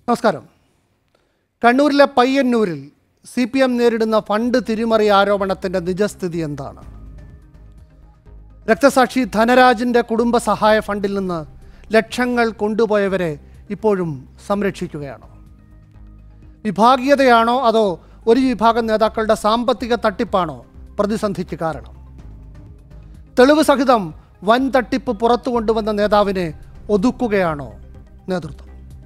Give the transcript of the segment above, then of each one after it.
നമസ്കാരം. കണ്ണൂരിലെ പയ്യന്നൂരിൽ CPM നേരിടുന്ന ഫണ്ട് തിരിമറി ആരോപണത്തിൻ്റെ നിജസ്ഥിതി എന്താണ്? രക്തസാക്ഷി ധനരാജിൻ്റെ കുടുംബ സഹായ ഫണ്ടിൽ നിന്ന് ലക്ഷങ്ങൾ കൊണ്ടുപോയവരെ ഇപ്പോഴും സംരക്ഷിക്കുകയാണോ? വിഭാഗീയതയാണോ അതോ ഒരു വിഭാഗം നേതാക്കളുടെ സാമ്പത്തിക തട്ടിപ്പാണോ പ്രതിസന്ധിക്ക് കാരണം? തെളിവ് സഹിതം വൻ തട്ടിപ്പ് പുറത്തു കൊണ്ടുവന്ന നേതാവിനെ ഒതുക്കുകയാണോ നേതൃത്വം?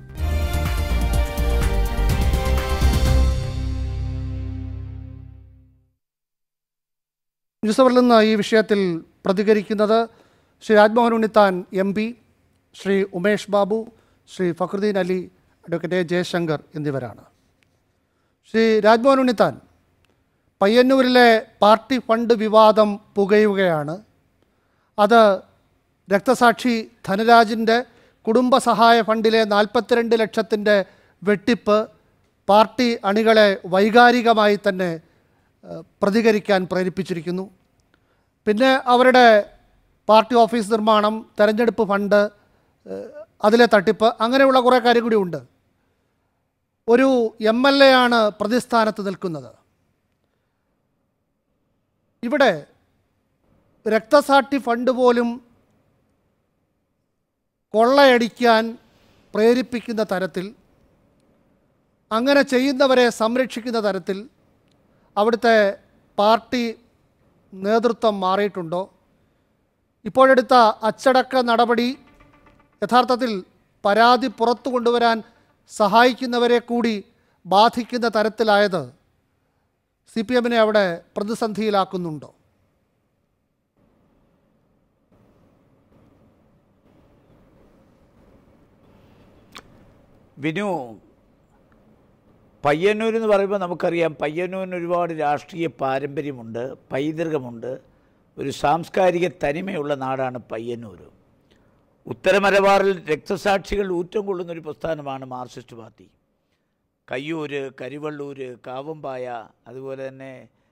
ന്യൂസ് അവറിൽ നിന്ന് ഈ വിഷയത്തിൽ പ്രതികരിക്കുന്നത് ശ്രീ രാജ്മോഹൻ ഉണ്ണിത്താൻ MP, ശ്രീ ഉമേഷ് ബാബു, ശ്രീ ഫക്രുദ്ദീൻ അലി, അഡ്വക്കേറ്റ് ജയശങ്കർ എന്നിവരാണ്. ശ്രീ രാജ്മോഹൻ ഉണ്ണിത്താൻ, പയ്യന്നൂരിലെ പാർട്ടി ഫണ്ട് വിവാദം പുകയുകയാണ്. അത് രക്തസാക്ഷി ധനരാജിൻ്റെ കുടുംബസഹായ ഫണ്ടിലെ 42 ലക്ഷത്തിൻ്റെ വെട്ടിപ്പ് പാർട്ടി അണികളെ വൈകാരികമായി തന്നെ പ്രതികരിക്കാൻ പ്രേരിപ്പിച്ചിരിക്കുന്നു. പിന്നെ അവരുടെ പാർട്ടി ഓഫീസ് നിർമ്മാണം, തെരഞ്ഞെടുപ്പ് ഫണ്ട്, അതിലെ തട്ടിപ്പ്, അങ്ങനെയുള്ള കുറേ കാര്യം കൂടി ഉണ്ട്. ഒരു MLA ആണ് പ്രതിസ്ഥാനത്ത് നിൽക്കുന്നത്. ഇവിടെ രക്തസാക്ഷി ഫണ്ട് പോലും കൊള്ളയടിക്കാൻ പ്രേരിപ്പിക്കുന്ന തരത്തിൽ, അങ്ങനെ ചെയ്യുന്നവരെ സംരക്ഷിക്കുന്ന തരത്തിൽ അവിടുത്തെ പാർട്ടി നേതൃത്വം മാറിയിട്ടുണ്ടോ? ഇപ്പോഴെടുത്ത അച്ചടക്ക നടപടി യഥാർത്ഥത്തിൽ പരാതി പുറത്തു കൊണ്ടുവരാൻ സഹായിക്കുന്നവരെ കൂടി ബാധിക്കുന്ന തരത്തിലായത് CPMനെ അവിടെ പ്രതിസന്ധിയിലാക്കുന്നുണ്ടോ? വിനു, പയ്യന്നൂർ എന്ന് പറയുമ്പോൾ നമുക്കറിയാം, പയ്യന്നൂരിന് ഒരുപാട് രാഷ്ട്രീയ പാരമ്പര്യമുണ്ട്, പൈതൃകമുണ്ട്, ഒരു സാംസ്കാരിക തനിമയുള്ള നാടാണ് പയ്യന്നൂർ. ഉത്തരമലബാറിൽ രക്തസാക്ഷികൾ ഊറ്റം കൊള്ളുന്നൊരു പ്രസ്ഥാനമാണ് മാർക്സിസ്റ്റ് പാർട്ടി. കയ്യൂർ, കരിവള്ളൂർ, കാവമ്പായ, അതുപോലെ തന്നെ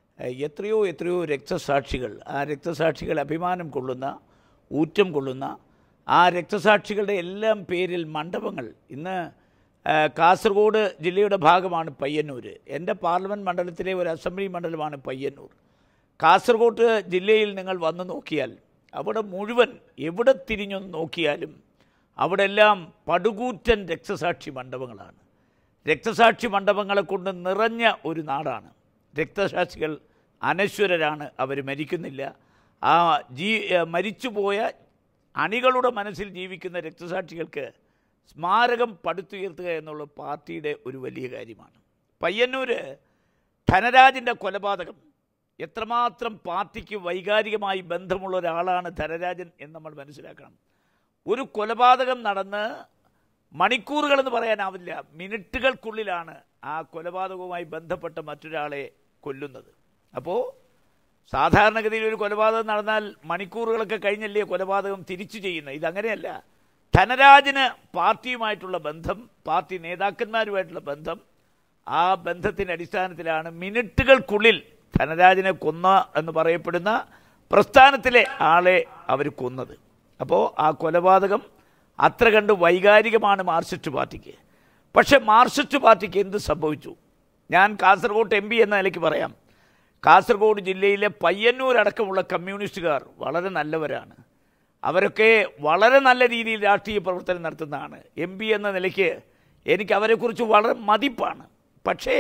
എത്രയോ രക്തസാക്ഷികൾ, ആ രക്തസാക്ഷികൾ അഭിമാനം കൊള്ളുന്ന, ഊറ്റം കൊള്ളുന്ന ആ രക്തസാക്ഷികളുടെ എല്ലാം പേരിൽ മണ്ഡപങ്ങൾ. ഇന്ന് കാസർഗോഡ് ജില്ലയുടെ ഭാഗമാണ് പയ്യന്നൂർ. എൻ്റെ പാർലമെൻറ്റ് മണ്ഡലത്തിലെ ഒരു അസംബ്ലി മണ്ഡലമാണ് പയ്യന്നൂർ. കാസർഗോഡ് ജില്ലയിൽ നിങ്ങൾ വന്ന് നോക്കിയാൽ അവിടെ മുഴുവൻ എവിടെ തിരിഞ്ഞൊന്ന് നോക്കിയാലും അവിടെ എല്ലാം പടുകൂറ്റൻ രക്തസാക്ഷി മണ്ഡപങ്ങളാണ്. രക്തസാക്ഷി മണ്ഡപങ്ങളെ കൊണ്ട് നിറഞ്ഞ ഒരു നാടാണ്. രക്തസാക്ഷികൾ അനശ്വരരാണ്, അവർ മരിക്കുന്നില്ല. ആ മരിച്ചുപോയ അണികളുടെ മനസ്സിൽ ജീവിക്കുന്ന രക്തസാക്ഷികൾക്ക് സ്മാരകം പടുത്തുയർത്തുക എന്നുള്ള പാർട്ടിയുടെ ഒരു വലിയ കാര്യമാണ്. പയ്യന്നൂർ ധനരാജിൻ്റെ കൊലപാതകം, എത്രമാത്രം പാർട്ടിക്ക് വൈകാരികമായി ബന്ധമുള്ള ഒരാളാണ് ധനരാജൻ എന്ന് നമ്മൾ മനസ്സിലാക്കണം. ഒരു കൊലപാതകം നടന്ന് മണിക്കൂറുകളെന്ന് പറയാനാവില്ല, മിനിറ്റുകൾക്കുള്ളിലാണ് ആ കൊലപാതകവുമായി ബന്ധപ്പെട്ട മറ്റൊരാളെ കൊല്ലുന്നത്. അപ്പോൾ സാധാരണഗതിയിൽ ഒരു കൊലപാതകം നടന്നാൽ മണിക്കൂറുകളൊക്കെ കഴിഞ്ഞല്ലേ കൊലപാതകം തിരിച്ചു ചെയ്യുന്നത്. ഇതങ്ങനെയല്ല. ധനരാജിന് പാർട്ടിയുമായിട്ടുള്ള ബന്ധം, പാർട്ടി നേതാക്കന്മാരുമായിട്ടുള്ള ബന്ധം, ആ ബന്ധത്തിൻ്റെ അടിസ്ഥാനത്തിലാണ് മിനിറ്റുകൾക്കുള്ളിൽ ധനരാജിനെ കൊന്ന എന്ന് പറയപ്പെടുന്ന പ്രസ്ഥാനത്തിലെ ആളെ അവർ കൊന്നത്. അപ്പോൾ ആ കൊലപാതകം അത്ര കണ്ട് വൈകാരികമാണ് മാർക്സിസ്റ്റ് പാർട്ടിക്ക്. പക്ഷേ മാർക്സിസ്റ്റ് പാർട്ടിക്ക് എന്ത് സംഭവിച്ചു? ഞാൻ കാസർഗോഡ് MP എന്ന നിലയ്ക്ക് പറയാം. കാസർഗോഡ് ജില്ലയിലെ പയ്യന്നൂർ അടക്കമുള്ള കമ്മ്യൂണിസ്റ്റുകാർ വളരെ നല്ലവരാണ്. അവരൊക്കെ വളരെ നല്ല രീതിയിൽ രാഷ്ട്രീയ പ്രവർത്തനം നടത്തുന്നതാണ്. MP എന്ന നിലയ്ക്ക് എനിക്ക് അവരെക്കുറിച്ച് വളരെ മതിപ്പാണ്. പക്ഷേ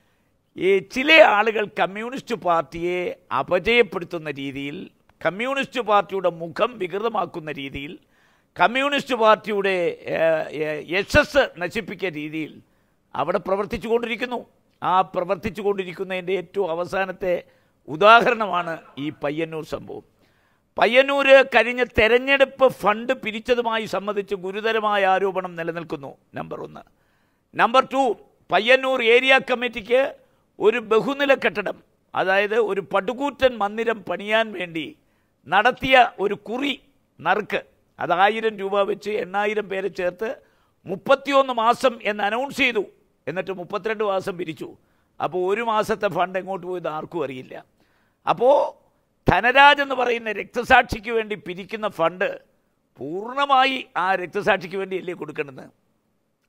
ഈ ചില ആളുകൾ കമ്മ്യൂണിസ്റ്റ് പാർട്ടിയെ അപജയപ്പെടുത്തുന്ന രീതിയിൽ, കമ്മ്യൂണിസ്റ്റ് പാർട്ടിയുടെ മുഖം വികൃതമാക്കുന്ന രീതിയിൽ, കമ്മ്യൂണിസ്റ്റ് പാർട്ടിയുടെ യശസ് നശിപ്പിക്കുന്ന രീതിയിൽ അവിടെ പ്രവർത്തിച്ചു കൊണ്ടിരിക്കുന്നു. ആ പ്രവർത്തിച്ചു കൊണ്ടിരിക്കുന്നതിൻ്റെ ഏറ്റവും അവസാനത്തെ ഉദാഹരണമാണ് ഈ പയ്യന്നൂർ സംഭവം. പയ്യന്നൂർ കഴിഞ്ഞ തെരഞ്ഞെടുപ്പ് ഫണ്ട് പിരിച്ചതുമായി സംബന്ധിച്ച് ഗുരുതരമായ ആരോപണം നിലനിൽക്കുന്നു. നമ്പർ 1. നമ്പർ 2, പയ്യന്നൂർ ഏരിയ കമ്മിറ്റിക്ക് ഒരു ബഹുനില കെട്ടിടം, അതായത് ഒരു പടുകൂറ്റൻ മന്ദിരം പണിയാൻ വേണ്ടി നടത്തിയ ഒരു കുറി നറുക്ക്, അത് 1000 രൂപ വെച്ച് 8000 പേരെ ചേർത്ത് 31 മാസം എന്ന് അനൗൺസ് ചെയ്തു. എന്നിട്ട് 32 മാസം പിരിച്ചു. അപ്പോൾ ഒരു മാസത്തെ ഫണ്ട് എങ്ങോട്ട് പോയത് ആർക്കും അറിയില്ല. അപ്പോൾ ധനരാജ് എന്ന് പറയുന്ന രക്തസാക്ഷിക്ക് വേണ്ടി പിരിക്കുന്ന ഫണ്ട് പൂർണ്ണമായി ആ രക്തസാക്ഷിക്ക് വേണ്ടിയല്ലേ കൊടുക്കേണ്ടത്?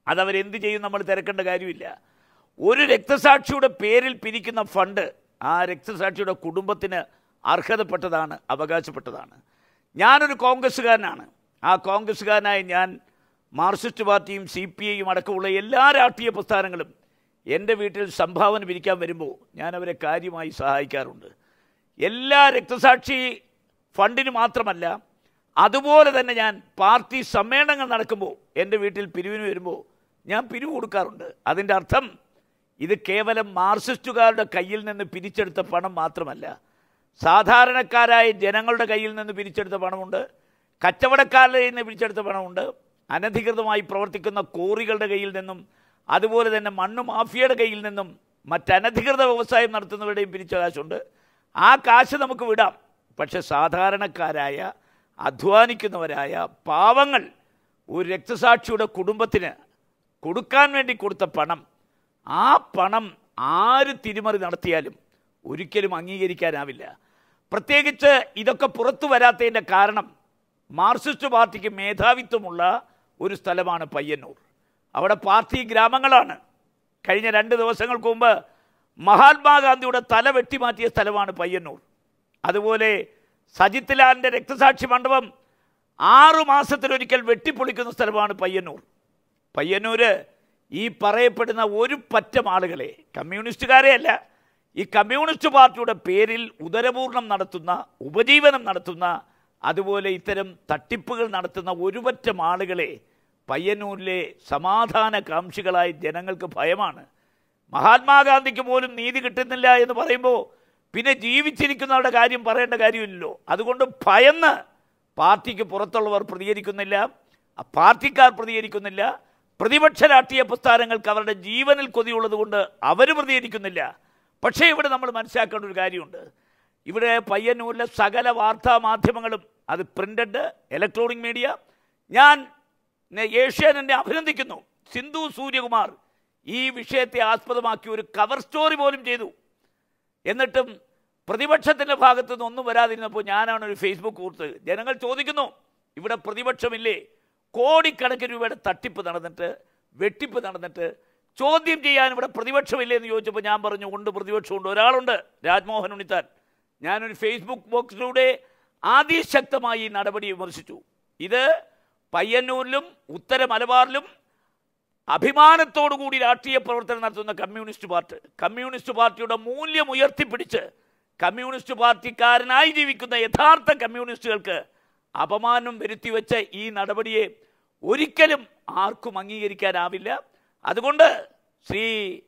അതവരെന്ത് ചെയ്യും നമ്മൾ തിരക്കേണ്ട കാര്യമില്ല. ഒരു രക്തസാക്ഷിയുടെ പേരിൽ പിരിക്കുന്ന ഫണ്ട് ആ രക്തസാക്ഷിയുടെ കുടുംബത്തിന് അർഹതപ്പെട്ടതാണ്, അവകാശപ്പെട്ടതാണ്. ഞാനൊരു കോൺഗ്രസ്സുകാരനാണ്. ആ കോൺഗ്രസ്സുകാരനായ ഞാൻ മാർക്സിസ്റ്റ് പാർട്ടിയും CPIയും അടക്കമുള്ള എല്ലാ രാഷ്ട്രീയ പ്രസ്ഥാനങ്ങളും എൻ്റെ വീട്ടിൽ സംഭാവന പിരിക്കാൻ വരുമ്പോൾ ഞാൻ അവരെ കാര്യമായി സഹായിക്കാറുണ്ട്. എല്ലാ രക്തസാക്ഷി ഫണ്ടിന് മാത്രമല്ല, അതുപോലെ തന്നെ ഞാൻ പാർട്ടി സമ്മേളനങ്ങൾ നടക്കുമ്പോൾ എൻ്റെ വീട്ടിൽ പിരിവിന് വരുമ്പോൾ ഞാൻ പിരിവ് കൊടുക്കാറുണ്ട്. അതിൻ്റെ അർത്ഥം ഇത് കേവലം മാർക്സിസ്റ്റുകാരുടെ കയ്യിൽ നിന്ന് പിരിച്ചെടുത്ത പണം മാത്രമല്ല, സാധാരണക്കാരായ ജനങ്ങളുടെ കയ്യിൽ നിന്ന് പിരിച്ചെടുത്ത പണമുണ്ട്, കച്ചവടക്കാരുടെ കയ്യിൽ നിന്ന് പിരിച്ചെടുത്ത പണമുണ്ട്, അനധികൃതമായി പ്രവർത്തിക്കുന്ന കോറികളുടെ കയ്യിൽ നിന്നും, അതുപോലെ തന്നെ മണ്ണ് മാഫിയയുടെ കയ്യിൽ നിന്നും, മറ്റനധികൃത വ്യവസായം നടത്തുന്നവരുടെയും പിരിച്ച കാശുണ്ട്. ആ കാശ് നമുക്ക് വിടാം. പക്ഷെ സാധാരണക്കാരായ അധ്വാനിക്കുന്നവരായ പാവങ്ങൾ ഒരു രക്തസാക്ഷിയുടെ കുടുംബത്തിന് കൊടുക്കാൻ വേണ്ടി കൊടുത്ത പണം, ആ പണം ആര് തിരിമറി നടത്തിയാലും ഒരിക്കലും അംഗീകരിക്കാനാവില്ല. പ്രത്യേകിച്ച് ഇതൊക്കെ പുറത്തു വരാത്തതിൻ്റെ കാരണം മാർക്സിസ്റ്റ് പാർട്ടിക്ക് മേധാവിത്വമുള്ള ഒരു സ്ഥലമാണ് പയ്യന്നൂർ. അവിടെ പാർട്ടി ഗ്രാമങ്ങളാണ്. കഴിഞ്ഞ 2 ദിവസങ്ങൾക്ക് മുമ്പ് മഹാത്മാഗാന്ധിയുടെ തല വെട്ടിമാറ്റിയ സ്ഥലമാണ് പയ്യന്നൂർ. അതുപോലെ സജിത് ലാലിൻ്റെ രക്തസാക്ഷി മണ്ഡപം 6 മാസത്തിലൊരിക്കൽ വെട്ടിപ്പൊളിക്കുന്ന സ്ഥലമാണ് പയ്യന്നൂർ. പയ്യന്നൂർ ഈ പറയപ്പെടുന്ന ഒരു പറ്റം ആളുകളെ, കമ്മ്യൂണിസ്റ്റുകാരെയല്ല, ഈ കമ്മ്യൂണിസ്റ്റ് പാർട്ടിയുടെ പേരിൽ ഉദരപൂർണം നടത്തുന്ന, ഉപജീവനം നടത്തുന്ന, അതുപോലെ ഇത്തരം തട്ടിപ്പുകൾ നടത്തുന്ന ഒരു പറ്റം ആളുകളെ പയ്യന്നൂരിലെ സമാധാനകാംക്ഷികളായ ജനങ്ങൾക്ക് ഭയമാണ്. മഹാത്മാഗാന്ധിക്ക് പോലും നീതി കിട്ടുന്നില്ല എന്ന് പറയുമ്പോൾ പിന്നെ ജീവിച്ചിരിക്കുന്നവരുടെ കാര്യം പറയേണ്ട കാര്യമില്ലല്ലോ. അതുകൊണ്ട് ഭയന്ന് പാർട്ടിക്ക് പുറത്തുള്ളവർ പ്രതികരിക്കുന്നില്ല, പാർട്ടിക്കാർ പ്രതികരിക്കുന്നില്ല, പ്രതിപക്ഷ രാഷ്ട്രീയ പ്രസ്ഥാനങ്ങൾക്ക് അവരുടെ ജീവനിൽ കൊതിയുള്ളത് കൊണ്ട് അവർ പ്രതികരിക്കുന്നില്ല. പക്ഷേ ഇവിടെ നമ്മൾ മനസ്സിലാക്കേണ്ട ഒരു കാര്യമുണ്ട്. ഇവിടെ പയ്യന്നൂരിലെ സകല വാർത്താ മാധ്യമങ്ങളും, അത് പ്രിൻ്റഡ്, ഇലക്ട്രോണിക് മീഡിയ, ഞാൻ ഏഷ്യാനെറ്റിനെ അഭിനന്ദിക്കുന്നു. സിന്ധു സൂര്യകുമാർ ഈ വിഷയത്തെ ആസ്പദമാക്കി ഒരു കവർ സ്റ്റോറി പോലും ചെയ്തു. എന്നിട്ടും പ്രതിപക്ഷത്തിൻ്റെ ഭാഗത്തു നിന്ന് ഒന്നും വരാതിരുന്നപ്പോൾ ഞാനാണ് ഒരു ഫേസ്ബുക്ക് കുറിച്ച് ജനങ്ങൾ ചോദിക്കുന്നു, ഇവിടെ പ്രതിപക്ഷമില്ലേ? കോടിക്കണക്കിന് രൂപയുടെ തട്ടിപ്പ് നടന്നിട്ട്, വെട്ടിപ്പ് നടന്നിട്ട് ചോദ്യം ചെയ്യാൻ ഇവിടെ പ്രതിപക്ഷമില്ലേ എന്ന് ചോദിച്ചപ്പോൾ ഞാൻ പറഞ്ഞു, ഉണ്ട്, പ്രതിപക്ഷമുണ്ട്. ഒരാളുണ്ട്, രാജ്മോഹൻ ഉണ്ണിത്താൻ. ഞാനൊരു ഫേസ്ബുക്ക് ബോക്സിലൂടെ അതിശക്തമായി ഈ നടപടി വിമർശിച്ചു. ഇത് പയ്യന്നൂരിലും ഉത്തര മലബാറിലും അഭിമാനത്തോടുകൂടി രാഷ്ട്രീയ പ്രവർത്തനം നടത്തുന്ന കമ്മ്യൂണിസ്റ്റ് പാർട്ടിയുടെ മൂല്യം ഉയർത്തിപ്പിടിച്ച് കമ്മ്യൂണിസ്റ്റ് പാർട്ടിക്കാരനായി ജീവിക്കുന്ന യഥാർത്ഥ കമ്മ്യൂണിസ്റ്റുകൾക്ക് അപമാനം വരുത്തിവെച്ച ഈ നടപടിയെ ഒരിക്കലും ആർക്കും അംഗീകരിക്കാനാവില്ല. അതുകൊണ്ട് ശ്രീ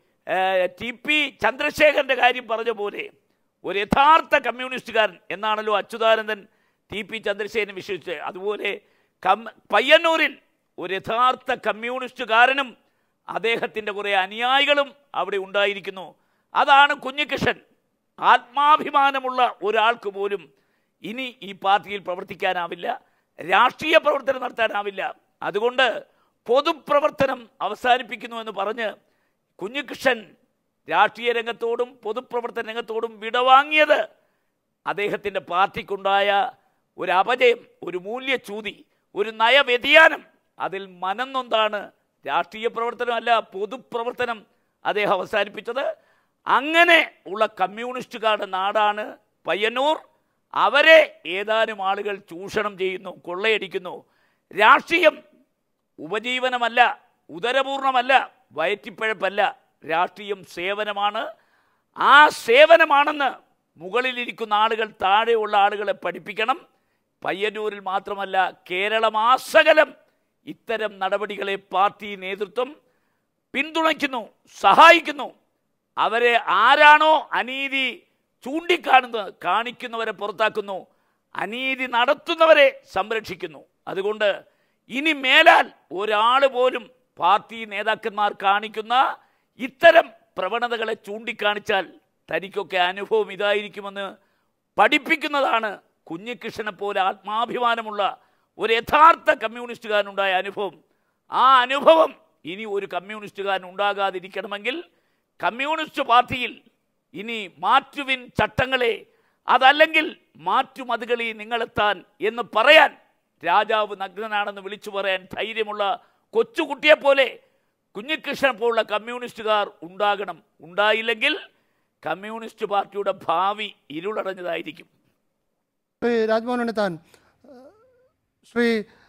TP ചന്ദ്രശേഖരൻ്റെ കാര്യം പറഞ്ഞ പോലെ ഒരു യഥാർത്ഥ കമ്മ്യൂണിസ്റ്റുകാരൻ എന്നാണല്ലോ അച്യുതാനന്ദൻ TP ചന്ദ്രശേഖരനെ വിശ്വസിച്ചത്. അതുപോലെ പയ്യന്നൂരിൽ ഒരു യഥാർത്ഥ കമ്മ്യൂണിസ്റ്റുകാരനും അദ്ദേഹത്തിൻ്റെ കുറേ അനുയായികളും അവിടെ ഉണ്ടായിരിക്കുന്നു. അതാണ് കുഞ്ഞികൃഷ്ണൻ. ആത്മാഭിമാനമുള്ള ഒരാൾക്ക് പോലും ഇനി ഈ പാർട്ടിയിൽ പ്രവർത്തിക്കാനാവില്ല, രാഷ്ട്രീയ പ്രവർത്തനം നടത്താനാവില്ല. അതുകൊണ്ട് പൊതുപ്രവർത്തനം അവസാനിപ്പിക്കുന്നു എന്ന് പറഞ്ഞ് കുഞ്ഞികൃഷ്ണൻ രാഷ്ട്രീയ രംഗത്തോടും പൊതുപ്രവർത്തന രംഗത്തോടും വിടവാങ്ങിയത് അദ്ദേഹത്തിൻ്റെ പാർട്ടിക്കുണ്ടായ ഒരു അപജയം, ഒരു മൂല്യച്യൂതി, ഒരു നയവ്യതിയാനം, അതിൽ മനംനൊന്താണ് രാഷ്ട്രീയ പ്രവർത്തനമല്ല പൊതുപ്രവർത്തനം അദ്ദേഹം അവസാനിപ്പിച്ചത്. അങ്ങനെ ഉള്ള കമ്മ്യൂണിസ്റ്റുകാരുടെ നാടാണ് പയ്യന്നൂർ. അവരെ ഏതാനും ആളുകൾ ചൂഷണം ചെയ്യുന്നു, കൊള്ളയടിക്കുന്നു. രാഷ്ട്രീയം ഉപജീവനമല്ല, ഉദരപൂർണമല്ല, വയറ്റിപ്പഴപ്പല്ല. രാഷ്ട്രീയം സേവനമാണ്. ആ സേവനമാണെന്ന് മുകളിലിരിക്കുന്ന ആളുകൾ താഴെയുള്ള ആളുകളെ പഠിപ്പിക്കണം. പയ്യന്നൂരിൽ മാത്രമല്ല, കേരളമാസകലം ഇത്തരം നടപടികളെ പാർട്ടി നേതൃത്വം പിന്തുണയ്ക്കുന്നു, സഹായിക്കുന്നു. അവരെ ആരാണോ അനീതി ചൂണ്ടിക്കാണുന്നത്, കാണിക്കുന്നവരെ പുറത്താക്കുന്നു, അനീതി നടത്തുന്നവരെ സംരക്ഷിക്കുന്നു. അതുകൊണ്ട് ഇനി മേലാൽ ഒരാൾ പോലും പാർട്ടി നേതാക്കന്മാർ കാണിക്കുന്ന ഇത്തരം പ്രവണതകളെ ചൂണ്ടിക്കാണിച്ചാൽ തനിക്കൊക്കെ അനുഭവം ഇതായിരിക്കുമെന്ന് പഠിപ്പിക്കുന്നതാണ് കുഞ്ഞികൃഷ്ണനെ പോലെ ആത്മാഭിമാനമുള്ള ഒരു യഥാർത്ഥ കമ്മ്യൂണിസ്റ്റുകാരനുണ്ടായ അനുഭവം. ആ അനുഭവം ഇനി ഒരു കമ്മ്യൂണിസ്റ്റുകാരൻ ഉണ്ടാകാതിരിക്കണമെങ്കിൽ കമ്മ്യൂണിസ്റ്റ് പാർട്ടിയിൽ ഇനി മാറ്റുവിൻ ചട്ടങ്ങളെ, അതല്ലെങ്കിൽ മാറ്റുമതുകളി നിങ്ങളെത്താൻ എന്ന് പറയാൻ, രാജാവ് നഗ്നനാണെന്ന് വിളിച്ചു പറയാൻ ധൈര്യമുള്ള കൊച്ചുകുട്ടിയെപ്പോലെ കുഞ്ഞികൃഷ്ണൻ പോലുള്ള കമ്മ്യൂണിസ്റ്റുകാർ ഉണ്ടാകണം. ഉണ്ടായില്ലെങ്കിൽ കമ്മ്യൂണിസ്റ്റ് പാർട്ടിയുടെ ഭാവി ഇരുളടഞ്ഞതായിരിക്കും. ശ്രീ രാജ്മോഹൻ ഉണ്ണിത്താൻ, ശ്രീ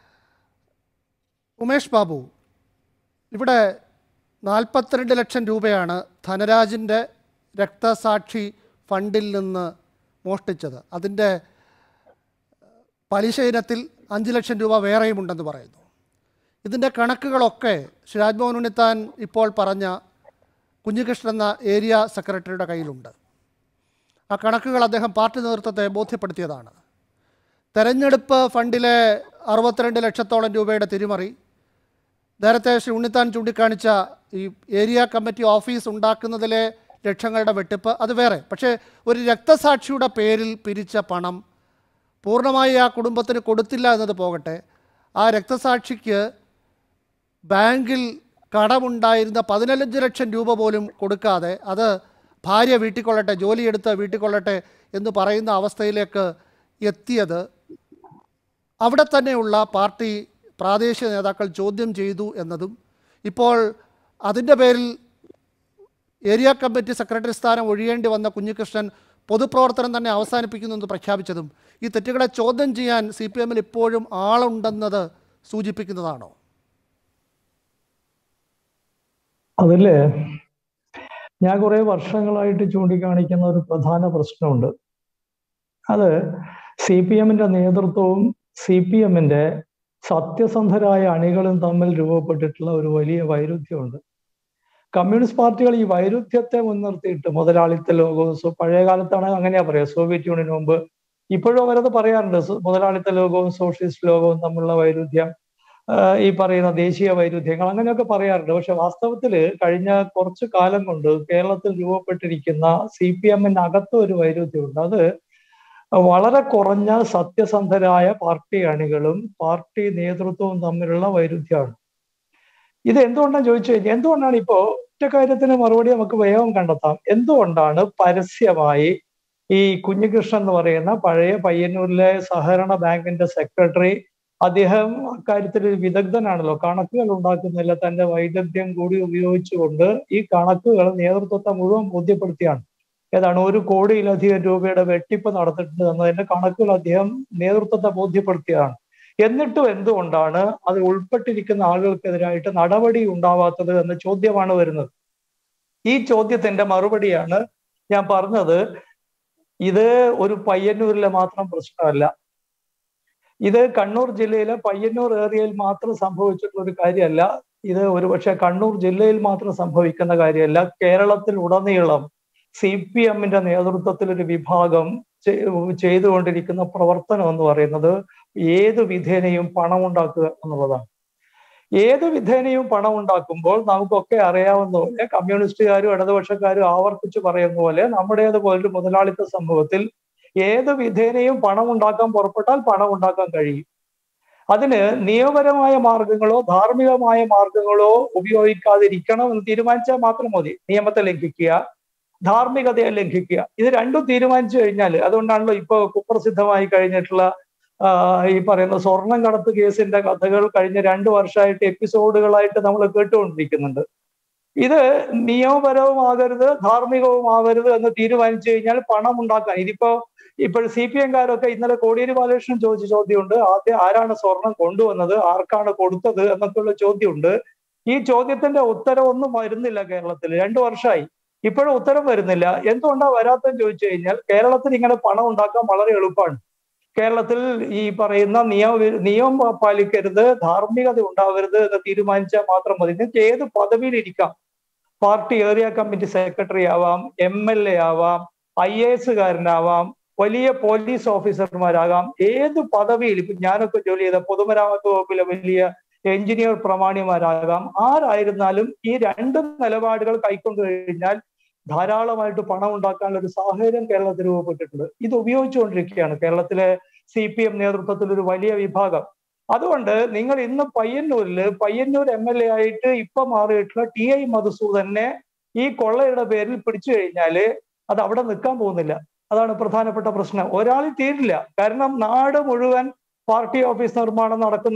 ഉമേഷ് ബാബു, ഇവിടെ 42 ലക്ഷം രൂപയാണ് ധനരാജിൻ്റെ രക്തസാക്ഷി ഫണ്ടിൽ നിന്ന് മോഷ്ടിച്ചത്. അതിൻ്റെ പലിശ ഇനത്തിൽ 5 ലക്ഷം രൂപ വേറെയും ഉണ്ടെന്ന് പറയുന്നു. ഇതിൻ്റെ കണക്കുകളൊക്കെ ശ്രീ രാജ്മോഹൻ ഉണ്ണിത്താൻ ഇപ്പോൾ പറഞ്ഞ കുഞ്ഞികൃഷ്ണൻ എന്ന ഏരിയ സെക്രട്ടറിയുടെ കയ്യിലുണ്ട്. ആ കണക്കുകൾ അദ്ദേഹം പാർട്ടി നേതൃത്വത്തെ ബോധ്യപ്പെടുത്തിയതാണ്. തെരഞ്ഞെടുപ്പ് ഫണ്ടിലെ 62 ലക്ഷത്തോളം രൂപയുടെ തിരിമറി, നേരത്തെ ശ്രീ ഉണ്ണിത്താൻ ചൂണ്ടിക്കാണിച്ച ഈ ഏരിയ കമ്മിറ്റി ഓഫീസ് ഉണ്ടാക്കുന്നതിലെ ലക്ഷങ്ങളുടെ വെട്ടിപ്പ്, അത് വേറെ. പക്ഷേ ഒരു രക്തസാക്ഷിയുടെ പേരിൽ പിരിച്ച പണം പൂർണ്ണമായി ആ കുടുംബത്തിന് കൊടുത്തില്ല എന്നത് പോകട്ടെ, ആ രക്തസാക്ഷിക്ക് ബാങ്കിൽ കടമുണ്ടായിരുന്ന 15 ലക്ഷം രൂപ പോലും കൊടുക്കാതെ അത് ഭാര്യ വീട്ടിക്കൊള്ളട്ടെ, ജോലിയെടുത്ത് വീട്ടിക്കൊള്ളട്ടെ എന്ന് പറയുന്ന അവസ്ഥയിലേക്ക് എത്തിയത് അവിടെ തന്നെയുള്ള പാർട്ടി പ്രാദേശിക നേതാക്കൾ ചോദ്യം ചെയ്തു എന്നതും, ഇപ്പോൾ അതിൻ്റെ പേരിൽ ഏരിയ കമ്മിറ്റി സെക്രട്ടറി സ്ഥാനം ഒഴിയേണ്ടി വന്ന കുഞ്ഞികൃഷ്ണൻ പൊതുപ്രവർത്തനം തന്നെ അവസാനിപ്പിക്കുന്നു എന്ന് പ്രഖ്യാപിച്ചതും ഈ തെറ്റുകളെ ചോദ്യം ചെയ്യാൻ CPM-ൽ ഇപ്പോഴും ആളുണ്ടെന്നത് സൂചിപ്പിക്കുന്നതാണോ? അതിൽ ഞാൻ കുറേ വർഷങ്ങളായിട്ട് ചൂണ്ടിക്കാണിക്കുന്ന ഒരു പ്രധാന പ്രശ്നമുണ്ട്. അത് CPM-ന്റെ നേതൃത്വവും CPM-ന്റെ സത്യസന്ധരായ അണികളും തമ്മിൽ രൂപപ്പെട്ടിട്ടുള്ള ഒരു വലിയ വൈരുദ്ധ്യമുണ്ട്. കമ്മ്യൂണിസ്റ്റ് പാർട്ടികൾ ഈ വൈരുദ്ധ്യത്തെ മുൻനിർത്തിയിട്ട് മുതലാളിത്ത ലോകവും, പഴയ കാലത്താണ് അങ്ങനെയാ പറയാ, സോവിയറ്റ് യൂണിയന് മുമ്പ്, ഇപ്പോഴും അവരത് പറയാറുണ്ട്, മുതലാളിത്ത ലോകവും സോഷ്യലിസ്റ്റ് ലോകവും തമ്മിലുള്ള വൈരുദ്ധ്യം, ഈ പറയുന്ന ദേശീയ വൈരുദ്ധ്യങ്ങൾ, അങ്ങനെയൊക്കെ പറയാറുണ്ട്. പക്ഷെ വാസ്തവത്തിൽ കഴിഞ്ഞ കുറച്ചു കാലം കൊണ്ട് കേരളത്തിൽ രൂപപ്പെട്ടിരിക്കുന്ന CPM-നകത്ത് ഒരു വൈരുദ്ധ്യമുണ്ട്. അത് വളരെ കുറഞ്ഞ സത്യസന്ധരായ പാർട്ടി അണികളും പാർട്ടി നേതൃത്വവും തമ്മിലുള്ള വൈരുദ്ധ്യമാണ്. ഇത് എന്തുകൊണ്ടാണ് ചോദിച്ചു കഴിഞ്ഞാൽ, എന്തുകൊണ്ടാണ് ഇപ്പോ ഒറ്റ കാര്യത്തിന് മറുപടി നമുക്ക് വേഗം കണ്ടെത്താം. എന്തുകൊണ്ടാണ് പരസ്യമായി ഈ കുഞ്ഞികൃഷ്ണൻ എന്ന് പറയുന്ന പഴയ പയ്യന്നൂരിലെ സഹകരണ ബാങ്കിന്റെ സെക്രട്ടറി, അദ്ദേഹം അക്കാര്യത്തിൽ ഒരു വിദഗ്ധനാണല്ലോ, കണക്കുകൾ ഉണ്ടാക്കുന്നില്ല, തന്റെ വൈദഗ്ധ്യം കൂടി ഉപയോഗിച്ചുകൊണ്ട് ഈ കണക്കുകൾ നേതൃത്വത്തെ മുഴുവൻ ബോധ്യപ്പെടുത്തിയാണ്. ഏതാണ് 1 കോടിയിലധികം രൂപയുടെ വെട്ടിപ്പ് നടത്തിയിട്ടുണ്ട് എന്നതിന്റെ കണക്കുകൾ അദ്ദേഹം നേതൃത്വത്തെ ബോധ്യപ്പെടുത്തിയതാണ്. എന്നിട്ടും എന്തുകൊണ്ടാണ് അത് ഉൾപ്പെട്ടിരിക്കുന്ന ആളുകൾക്കെതിരായിട്ട് നടപടി ഉണ്ടാവാത്തത് എന്ന ചോദ്യമാണ് വരുന്നത്. ഈ ചോദ്യത്തിന്റെ മറുപടിയാണ് ഞാൻ പറഞ്ഞത്. ഇത് ഒരു പയ്യന്നൂരിലെ മാത്രം പ്രശ്നമല്ല. ഇത് കണ്ണൂർ ജില്ലയിലെ പയ്യന്നൂർ ഏരിയയിൽ മാത്രം സംഭവിച്ചിട്ടുള്ള ഒരു കാര്യമല്ല. ഇത് ഒരുപക്ഷെ കണ്ണൂർ ജില്ലയിൽ മാത്രം സംഭവിക്കുന്ന കാര്യമല്ല. കേരളത്തിൽ ഉടനീളം CPM-ന്റെ നേതൃത്വത്തിൽ ഒരു വിഭാഗം ചെയ്തുകൊണ്ടിരിക്കുന്ന പ്രവർത്തനം എന്ന് പറയുന്നത് ഏത് വിധേനയും പണം ഉണ്ടാക്കുക എന്നുള്ളതാണ്. ഏത് വിധേനയും പണം ഉണ്ടാക്കുമ്പോൾ നമുക്കൊക്കെ അറിയാവുന്ന പോലെ, കമ്മ്യൂണിസ്റ്റുകാരും ഇടതുപക്ഷക്കാരും ആവർത്തിച്ച് പറയുന്ന പോലെ, നമ്മുടേതുപോലൊരു മുതലാളിത്ത സമൂഹത്തിൽ ഏത് വിധേനയും പണം ഉണ്ടാക്കാൻ പുറപ്പെട്ടാൽ പണം ഉണ്ടാക്കാൻ കഴിയും. അതിന് നിയമപരമായ മാർഗങ്ങളോ ധാർമ്മികമായ മാർഗങ്ങളോ ഉപയോഗിക്കാതിരിക്കണം എന്ന് തീരുമാനിച്ചാൽ മാത്രം മതി. നിയമത്തെ ലംഘിക്കുക, ധാർമ്മികതയെ ലംഘിക്കുക, ഇത് രണ്ടും തീരുമാനിച്ചു കഴിഞ്ഞാൽ, അതുകൊണ്ടാണല്ലോ ഇപ്പൊ കുപ്രസിദ്ധമായി കഴിഞ്ഞിട്ടുള്ള ഈ പറയുന്ന സ്വർണം കടത്ത് കേസിന്റെ കഥകൾ കഴിഞ്ഞ 2 വർഷമായിട്ട് എപ്പിസോഡുകളായിട്ട് നമ്മൾ കേട്ടുകൊണ്ടിരിക്കുന്നുണ്ട്. ഇത് നിയമപരവുമാകരുത് ധാർമ്മികവുമാകരുത് എന്ന് തീരുമാനിച്ചു കഴിഞ്ഞാൽ പണം ഉണ്ടാക്കാൻ, ഇപ്പോൾ CPM-കാരൊക്കെ ഇന്നലെ കോടിയേരി ബാലകൃഷ്ണൻ ചോദിച്ച ചോദ്യമുണ്ട്, ആദ്യം ആരാണ് സ്വർണം കൊണ്ടുവന്നത്, ആർക്കാണ് കൊടുത്തത് എന്നൊക്കെയുള്ള ചോദ്യമുണ്ട്. ഈ ചോദ്യത്തിന്റെ ഉത്തരവൊന്നും വരുന്നില്ല കേരളത്തിൽ. 2 വർഷമായി, ഇപ്പോഴും ഉത്തരം വരുന്നില്ല. എന്തുകൊണ്ടാണ് വരാത്തെന്ന് ചോദിച്ചു കഴിഞ്ഞാൽ, കേരളത്തിൽ ഇങ്ങനെ പണം ഉണ്ടാക്കാൻ വളരെ എളുപ്പമാണ്. കേരളത്തിൽ ഈ പറയുന്ന നിയമം പാലിക്കരുത്, ധാർമ്മികത ഉണ്ടാവരുത് എന്ന് തീരുമാനിച്ചാൽ മാത്രം മതി. നിങ്ങൾക്ക് ഏത് പദവിയിലിരിക്കാം. പാർട്ടി ഏരിയ കമ്മിറ്റി സെക്രട്ടറി ആവാം, MLA ആവാം, IAS-കാരനാവാം, വലിയ പോലീസ് ഓഫീസർമാരാകാം, ഏത് പദവിയിൽ, ഇപ്പൊ ഞാനൊക്കെ ജോലി ചെയ്ത പൊതുമരാമത്ത് വകുപ്പിലെ വലിയ എഞ്ചിനീയർ പ്രമാണിമാരാകാം, ആരായിരുന്നാലും ഈ 2 നിലപാടുകൾ കൈക്കൊണ്ടു കഴിഞ്ഞാൽ ധാരാളമായിട്ട് പണം ഉണ്ടാക്കാനുള്ള ഒരു സാഹചര്യം കേരളത്തിൽ രൂപപ്പെട്ടിട്ടുണ്ട്. ഇത് ഉപയോഗിച്ചുകൊണ്ടിരിക്കുകയാണ് കേരളത്തിലെ CPM നേതൃത്വത്തിൽ ഒരു വലിയ വിഭാഗം. അതുകൊണ്ട് നിങ്ങൾ ഇന്ന് പയ്യന്നൂർ MLA ആയിട്ട് ഇപ്പൊ മാറിയിട്ടുള്ള TI മധുസൂദനെ ഈ കൊള്ളയുടെ പേരിൽ പിടിച്ചു കഴിഞ്ഞാല് അത് അവിടെ നിൽക്കാൻ പോകുന്നില്ല. അതാണ് പ്രധാനപ്പെട്ട പ്രശ്നം. ഒരാളിൽ തീരില്ല. കാരണം നാട് മുഴുവൻ പാർട്ടി ഓഫീസ് നിർമ്മാണം നടക്കുന്നുണ്ട്.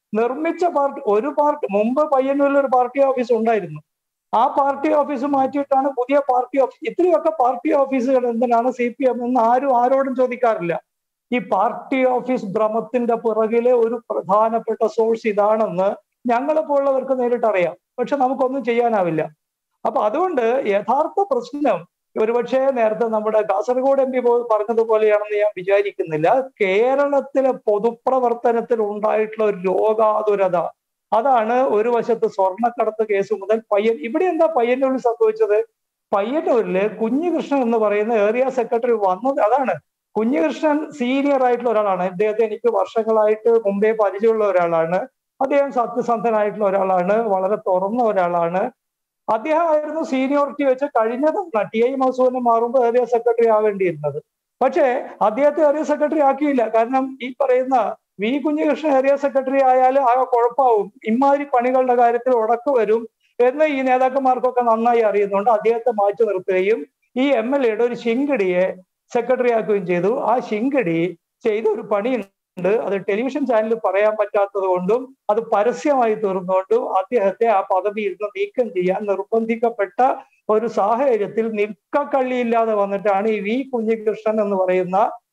നിർമ്മിച്ച പാർട്ടി മുമ്പ് പയ്യന്നൂരിൽ ഒരു പാർട്ടി ഓഫീസ് ഉണ്ടായിരുന്നു. ആ പാർട്ടി ഓഫീസ് മാറ്റിയിട്ടാണ് പുതിയ പാർട്ടി ഓഫീസ്. ഇത്രയൊക്കെ പാർട്ടി ഓഫീസുകൾ എന്തിനാണ് CPM എന്ന് ആരോടും ചോദിക്കാറില്ല. ഈ പാർട്ടി ഓഫീസ് ഭ്രമത്തിന്റെ പുറകിലെ ഒരു പ്രധാനപ്പെട്ട സോഴ്സ് ഇതാണെന്ന് ഞങ്ങളെ പോലുള്ളവർക്ക് നേരിട്ടറിയാം. പക്ഷെ നമുക്കൊന്നും ചെയ്യാനാവില്ല. അപ്പൊ അതുകൊണ്ട് യഥാർത്ഥ പ്രശ്നം ഒരുപക്ഷെ നേരത്തെ നമ്മുടെ കാസർഗോഡ് MP പറഞ്ഞതുപോലെയാണെന്ന് ഞാൻ വിചാരിക്കുന്നില്ല. കേരളത്തിലെ പൊതുപ്രവർത്തനത്തിൽ ഉണ്ടായിട്ടുള്ള ഒരു രോഗാതുരത, അതാണ് ഒരു വശത്ത് സ്വർണ്ണക്കടത്ത് കേസ് മുതൽ ഇവിടെ എന്താ പയ്യന്നൂരിൽ സംഭവിച്ചത്? പയ്യന്നൂരില് കുഞ്ഞികൃഷ്ണൻ എന്ന് പറയുന്ന ഏരിയ സെക്രട്ടറി വന്നത്, അതാണ്. കുഞ്ഞികൃഷ്ണൻ സീനിയർ ആയിട്ടുള്ള ഒരാളാണ്. ഇദ്ദേഹത്തെ എനിക്ക് വർഷങ്ങളായിട്ട് മുമ്പേ പരിചയമുള്ള ഒരാളാണ്. അദ്ദേഹം സത്യസന്ധനായിട്ടുള്ള ഒരാളാണ്, വളരെ തുറന്ന ഒരാളാണ്. അദ്ദേഹമായിരുന്നു സീനിയോറിറ്റി വെച്ച് കഴിഞ്ഞ തവണ TI മസൂദ് മാറുമ്പോൾ ഏരിയ സെക്രട്ടറി ആവേണ്ടിയിരുന്നത്. പക്ഷേ അദ്ദേഹത്തെ ഏരിയ സെക്രട്ടറി ആക്കിയില്ല. കാരണം ഈ പറയുന്ന V കുഞ്ഞികൃഷ്ണൻ ഏരിയ സെക്രട്ടറി ആയാൽ ആകെ കുഴപ്പമാവും, ഇമാതിരി പണികളുടെ കാര്യത്തിൽ ഉടക്ക് വരും എന്ന് ഈ നേതാക്കന്മാർക്കൊക്കെ നന്നായി അറിയുന്നുണ്ട്. അദ്ദേഹത്തെ മാറ്റി നിർത്തുകയും ഈ MLA-യുടെ ഒരു ശിങ്കടിയെ സെക്രട്ടറി ആക്കുകയും ചെയ്തു. ആ ശിങ്കടി ചെയ്ത ഒരു പണിയുണ്ട്, അത് ടെലിവിഷൻ ചാനലിൽ പറയാൻ പറ്റാത്തത് കൊണ്ടും അത് പരസ്യമായി തീർന്നുകൊണ്ടും അദ്ദേഹത്തെ ആ പദവിയിൽ നിന്ന് നീക്കം ചെയ്യാൻ നിർബന്ധിക്കപ്പെട്ട ഒരു സാഹചര്യത്തിൽ നിൽക്കക്കള്ളിയില്ലാതെ വന്നിട്ടാണ് ഈ V കുഞ്ഞികൃഷ്ണൻ എന്ന് പറയുന്ന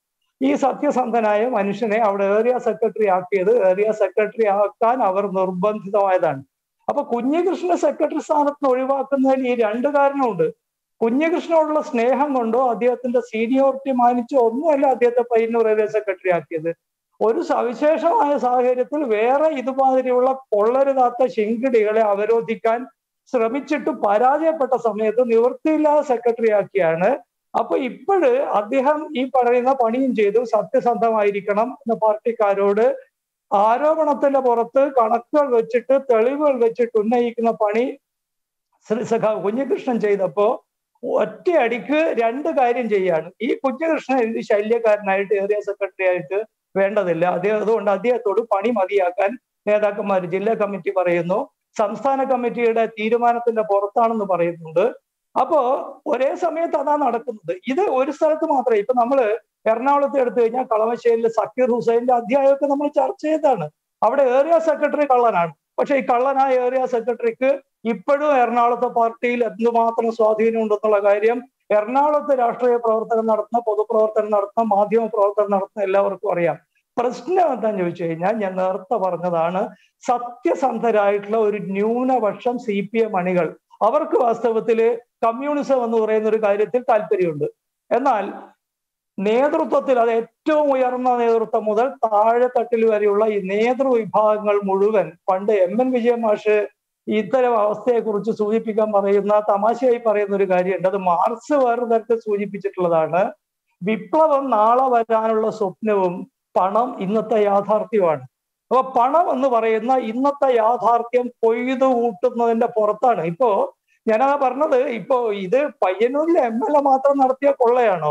ഈ സത്യസന്ധനായ മനുഷ്യനെ അവിടെ ഏരിയ സെക്രട്ടറി ആക്കിയത്. ഏരിയ സെക്രട്ടറി ആക്കാൻ അവർ നിർബന്ധിതമായതാണ്. അപ്പൊ കുഞ്ഞികൃഷ്ണനെ സെക്രട്ടറി സ്ഥാനത്ത് നിന്ന് ഒഴിവാക്കുന്നതിൽ ഈ രണ്ട് കാരണമുണ്ട്. കുഞ്ഞികൃഷ്ണനോടുള്ള സ്നേഹം കൊണ്ടോ അദ്ദേഹത്തിന്റെ സീനിയോറിറ്റി മാനിച്ചോ ഒന്നുമല്ല അദ്ദേഹത്തെ പയ്യന്നൂർ ഏരിയ സെക്രട്ടറി ആക്കിയത്. ഒരു സവിശേഷമായ സാഹചര്യത്തിൽ വേറെ ഇതുമാതിരിയുള്ള കൊള്ളരുതാത്ത ശിങ്കിടികളെ അവരോധിക്കാൻ ശ്രമിച്ചിട്ട് പരാജയപ്പെട്ട സമയത്ത് നിവൃത്തിയില്ലാതെ സെക്രട്ടറി ആക്കിയാണ്. അപ്പൊ ഇപ്പോഴ് അദ്ദേഹം ഈ പറയുന്ന പണിയും ചെയ്തു. സത്യസന്ധമായിരിക്കണം എന്ന പാർട്ടിക്കാരോട് ആരോപണത്തിന്റെ പുറത്ത് കണക്കുകൾ വെച്ചിട്ട് തെളിവുകൾ വെച്ചിട്ട് ഉന്നയിക്കുന്ന പണി സഖാവ് കുഞ്ഞികൃഷ്ണൻ ചെയ്തപ്പോ ഒറ്റയടിക്ക് രണ്ട് കാര്യം ചെയ്യാണ്. ഈ കുഞ്ഞികൃഷ്ണൻ എന്ത് ശല്യക്കാരനായിട്ട് ഏരിയ സെക്രട്ടറി ആയിട്ട് വേണ്ടതില്ല. അതുകൊണ്ട് അദ്ദേഹത്തോട് പണി മതിയാക്കാൻ നേതാക്കന്മാർ ജില്ലാ കമ്മിറ്റി പറയുന്നു. സംസ്ഥാന കമ്മിറ്റിയുടെ തീരുമാനത്തിന്റെ പുറത്താണെന്ന് പറയുന്നുണ്ട്. അപ്പോ ഒരേ സമയത്ത് അതാ നടക്കുന്നത്. ഇത് ഒരു സ്ഥലത്ത് മാത്രമേ, ഇപ്പൊ നമ്മള് എറണാകുളത്ത് എടുത്തു കഴിഞ്ഞാൽ കളമശ്ശേരിയിലെ സക്കീർ ഹുസൈന്റെ അധ്യായമൊക്കെ നമ്മൾ ചർച്ച ചെയ്തതാണ്. അവിടെ ഏരിയ സെക്രട്ടറി കള്ളനാണ്. പക്ഷെ ഈ കള്ളനായ ഏരിയ സെക്രട്ടറിക്ക് ഇപ്പോഴും എറണാകുളത്തെ പാർട്ടിയിൽ എന്തുമാത്രം സ്വാധീനം ഉണ്ടെന്നുള്ള കാര്യം എറണാകുളത്ത് രാഷ്ട്രീയ പ്രവർത്തനം നടത്തുന്ന, പൊതുപ്രവർത്തനം നടത്തുന്ന, മാധ്യമ പ്രവർത്തനം നടത്തുന്ന എല്ലാവർക്കും അറിയാം. പ്രശ്നം എന്താന്ന് ചോദിച്ചു കഴിഞ്ഞാൽ ഞാൻ നേരത്തെ പറഞ്ഞതാണ്, സത്യസന്ധരായിട്ടുള്ള ഒരു ന്യൂനപക്ഷം CPM അണികൾ, അവർക്ക് വാസ്തവത്തില് കമ്മ്യൂണിസം എന്ന് പറയുന്ന ഒരു കാര്യത്തിൽ താല്പര്യമുണ്ട്. എന്നാൽ നേതൃത്വത്തിൽ, അത് ഏറ്റവും ഉയർന്ന നേതൃത്വം മുതൽ താഴെത്തട്ടിൽ വരെയുള്ള ഈ നേതൃവിഭാഗങ്ങൾ മുഴുവൻ, പണ്ട് MN വിജയൻ മാഷ് ഇത്തരം അവസ്ഥയെക്കുറിച്ച് സൂചിപ്പിക്കാൻ പറയുന്ന, തമാശയായി പറയുന്ന ഒരു കാര്യമുണ്ട്. അത് മാർക്സ് വേറെ തരത്തിൽ സൂചിപ്പിച്ചിട്ടുള്ളതാണ്. വിപ്ലവം നാളെ വരാനുള്ള സ്വപ്നവും പണം ഇന്നത്തെ യാഥാർത്ഥ്യമാണ്. അപ്പൊ പണം എന്ന് പറയുന്ന ഇന്നത്തെ യാഥാർത്ഥ്യം കൊയ്തു കൂട്ടുന്നതിന്റെ പുറത്താണ്. ഇപ്പോ ഞാനതാ പറഞ്ഞത്, ഇപ്പോ ഇത് പയ്യന്നൂരിലെ MLA മാത്രം നടത്തിയ കൊള്ളയാണോ?